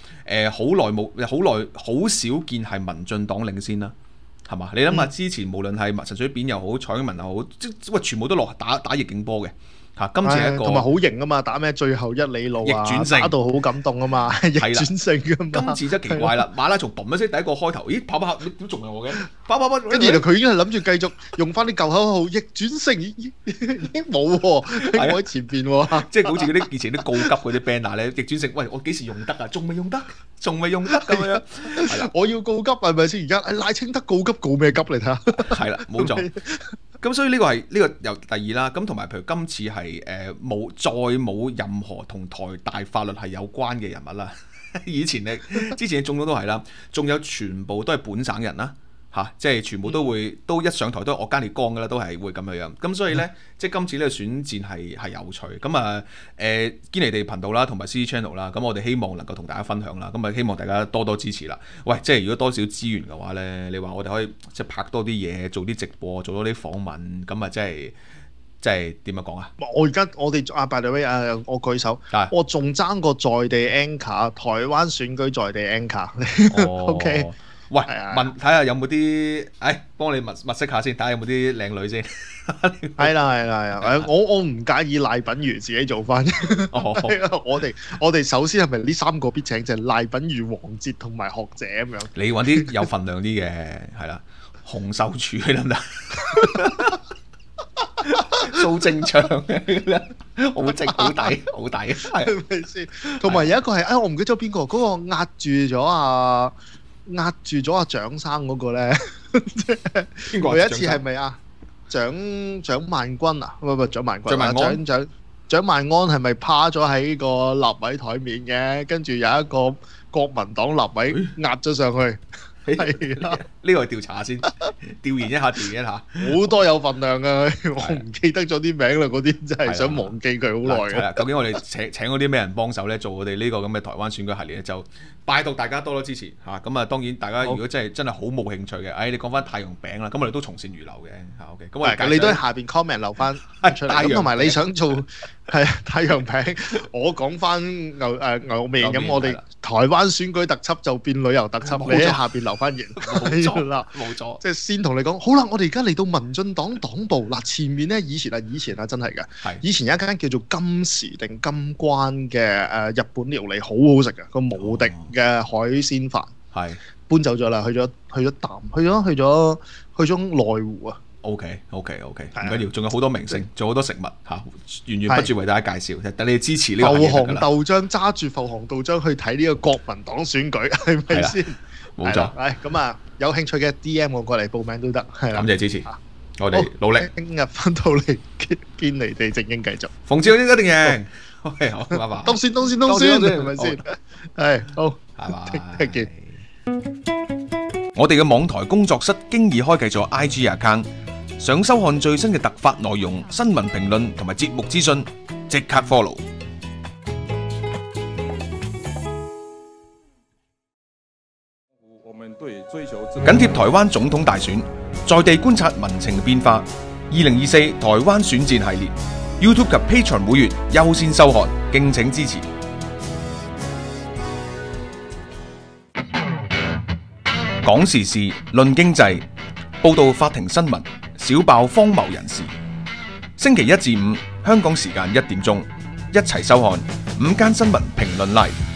好少見係民進黨領先啦。係嘛？你諗下之前無論係陳水扁又好，蔡英文又好，全部都落打逆境波嘅嚇。今次係一個
同埋好型啊嘛，打咩最後一里路逆轉勝，打到好感動啊嘛，逆轉勝㗎嘛。
今次真係奇怪啦，馬拉松嘣一聲第一個開頭，咦跑下點仲係我嘅？跑，
跟住佢已經係諗住繼續用翻啲舊口號逆轉勝，已經冇喎喺我前邊喎，
即係好似嗰啲以前啲告急嗰啲 banner 咧，逆轉勝，喂我幾時用得啊？仲未用得咁樣，係啦，
我要告急係咪先？而家賴清德告急告咩急嚟睇下？
係啦，冇錯。咁所以呢個又第二啦。咁同埋譬如今次係再冇任何同台大法律係有關嘅人物啦。之前嘅總統都係啦，仲有全部都係本省人啦。即係全部都一上台都係惡奸劣剛㗎啦，都係會咁樣。咁所以呢，即係今次呢個選戰係有趣。咁啊堅尼地頻道啦，同埋 CC Channel 啦，咁我哋希望能夠同大家分享啦。咁啊希望大家多多支持啦。喂，即係如果多少資源嘅話呢，你話我哋可以即係拍多啲嘢，做啲直播，做多啲訪問，咁啊即係點樣講啊？
我哋by the way 我舉手，我仲爭過在地 anchor， 台灣選舉在地 anchor。OK。
喂，睇下有冇啲，幫你物色下先，睇下有冇啲靚女先。
係啦，我唔介意賴品妤自己做翻。我哋首先係咪呢3個必請就係賴品妤、王捷同埋學者咁樣？
你揾啲有份量啲嘅，係啦，洪秀柱得唔得？蘇貞昌好正好抵，係
咪先？同埋有一個係我唔記得咗邊個，嗰個壓住咗阿蔣生嗰個咧，佢有一次係咪啊？蔣萬軍啊？唔係蔣萬軍，蔣萬安係咪趴咗喺個立委台面嘅？跟住有一個國民黨立委壓咗上去。係啦，
呢個調查下先，調研一下，
好多有份量㗎，我唔記得咗啲名啦，嗰啲真係想忘記佢好耐嘅。
究竟我哋請嗰啲咩人幫手咧，做我哋呢個咁嘅台灣選舉系列咧，就拜託大家多多支持嚇。咁啊，當然大家如果真係好冇興趣嘅，你講翻太陽餅啦，咁我哋都從善如流嘅嚇。OK，咁我哋
你都喺下邊 comment 留翻出嚟。咁同埋你想做係太陽餅，我講翻牛麵咁，我哋台灣選舉特輯就變旅遊特輯，你喺下邊留翻言。
冇錯，
即係先同你講，好啦，我哋而家嚟到民進黨黨部嗱，前面咧以前啊真係嘅，以前有一間叫做金時定金關嘅日本料理，好好食嘅個無敵嘅海鮮飯，搬走咗啦，去咗內湖啊。
OK，唔緊要，仲有好多明星，仲有好多食物嚇，源源不絕為大家介紹，等你支持呢個
浮航豆漿，揸住浮航豆漿去睇呢個國民黨選舉，係咪先？
冇錯，
咁啊，有興趣嘅 DM 我過嚟報名都得，係啦。
感謝支持。 我哋努力。
聽日翻到嚟見你哋正經繼續。
馮志勇一定贏。OK， 好，拜拜。
當選，係咪先？係好，
拜拜。
聽見。
我哋嘅網台工作室經已開啟咗 IG account， 想收看最新嘅突發內容、新聞評論同埋節目資訊，即刻 follow。緊貼台灣總統大選，在地觀察民情變化。2024台灣選戰系列 ，YouTube 及 Patreon 會員優先收看，敬請支持。講時事，論經濟，報道法庭新聞，小爆荒謬人士。星期一至五，香港時間1點鐘，一齊收看午間新聞評論 Live。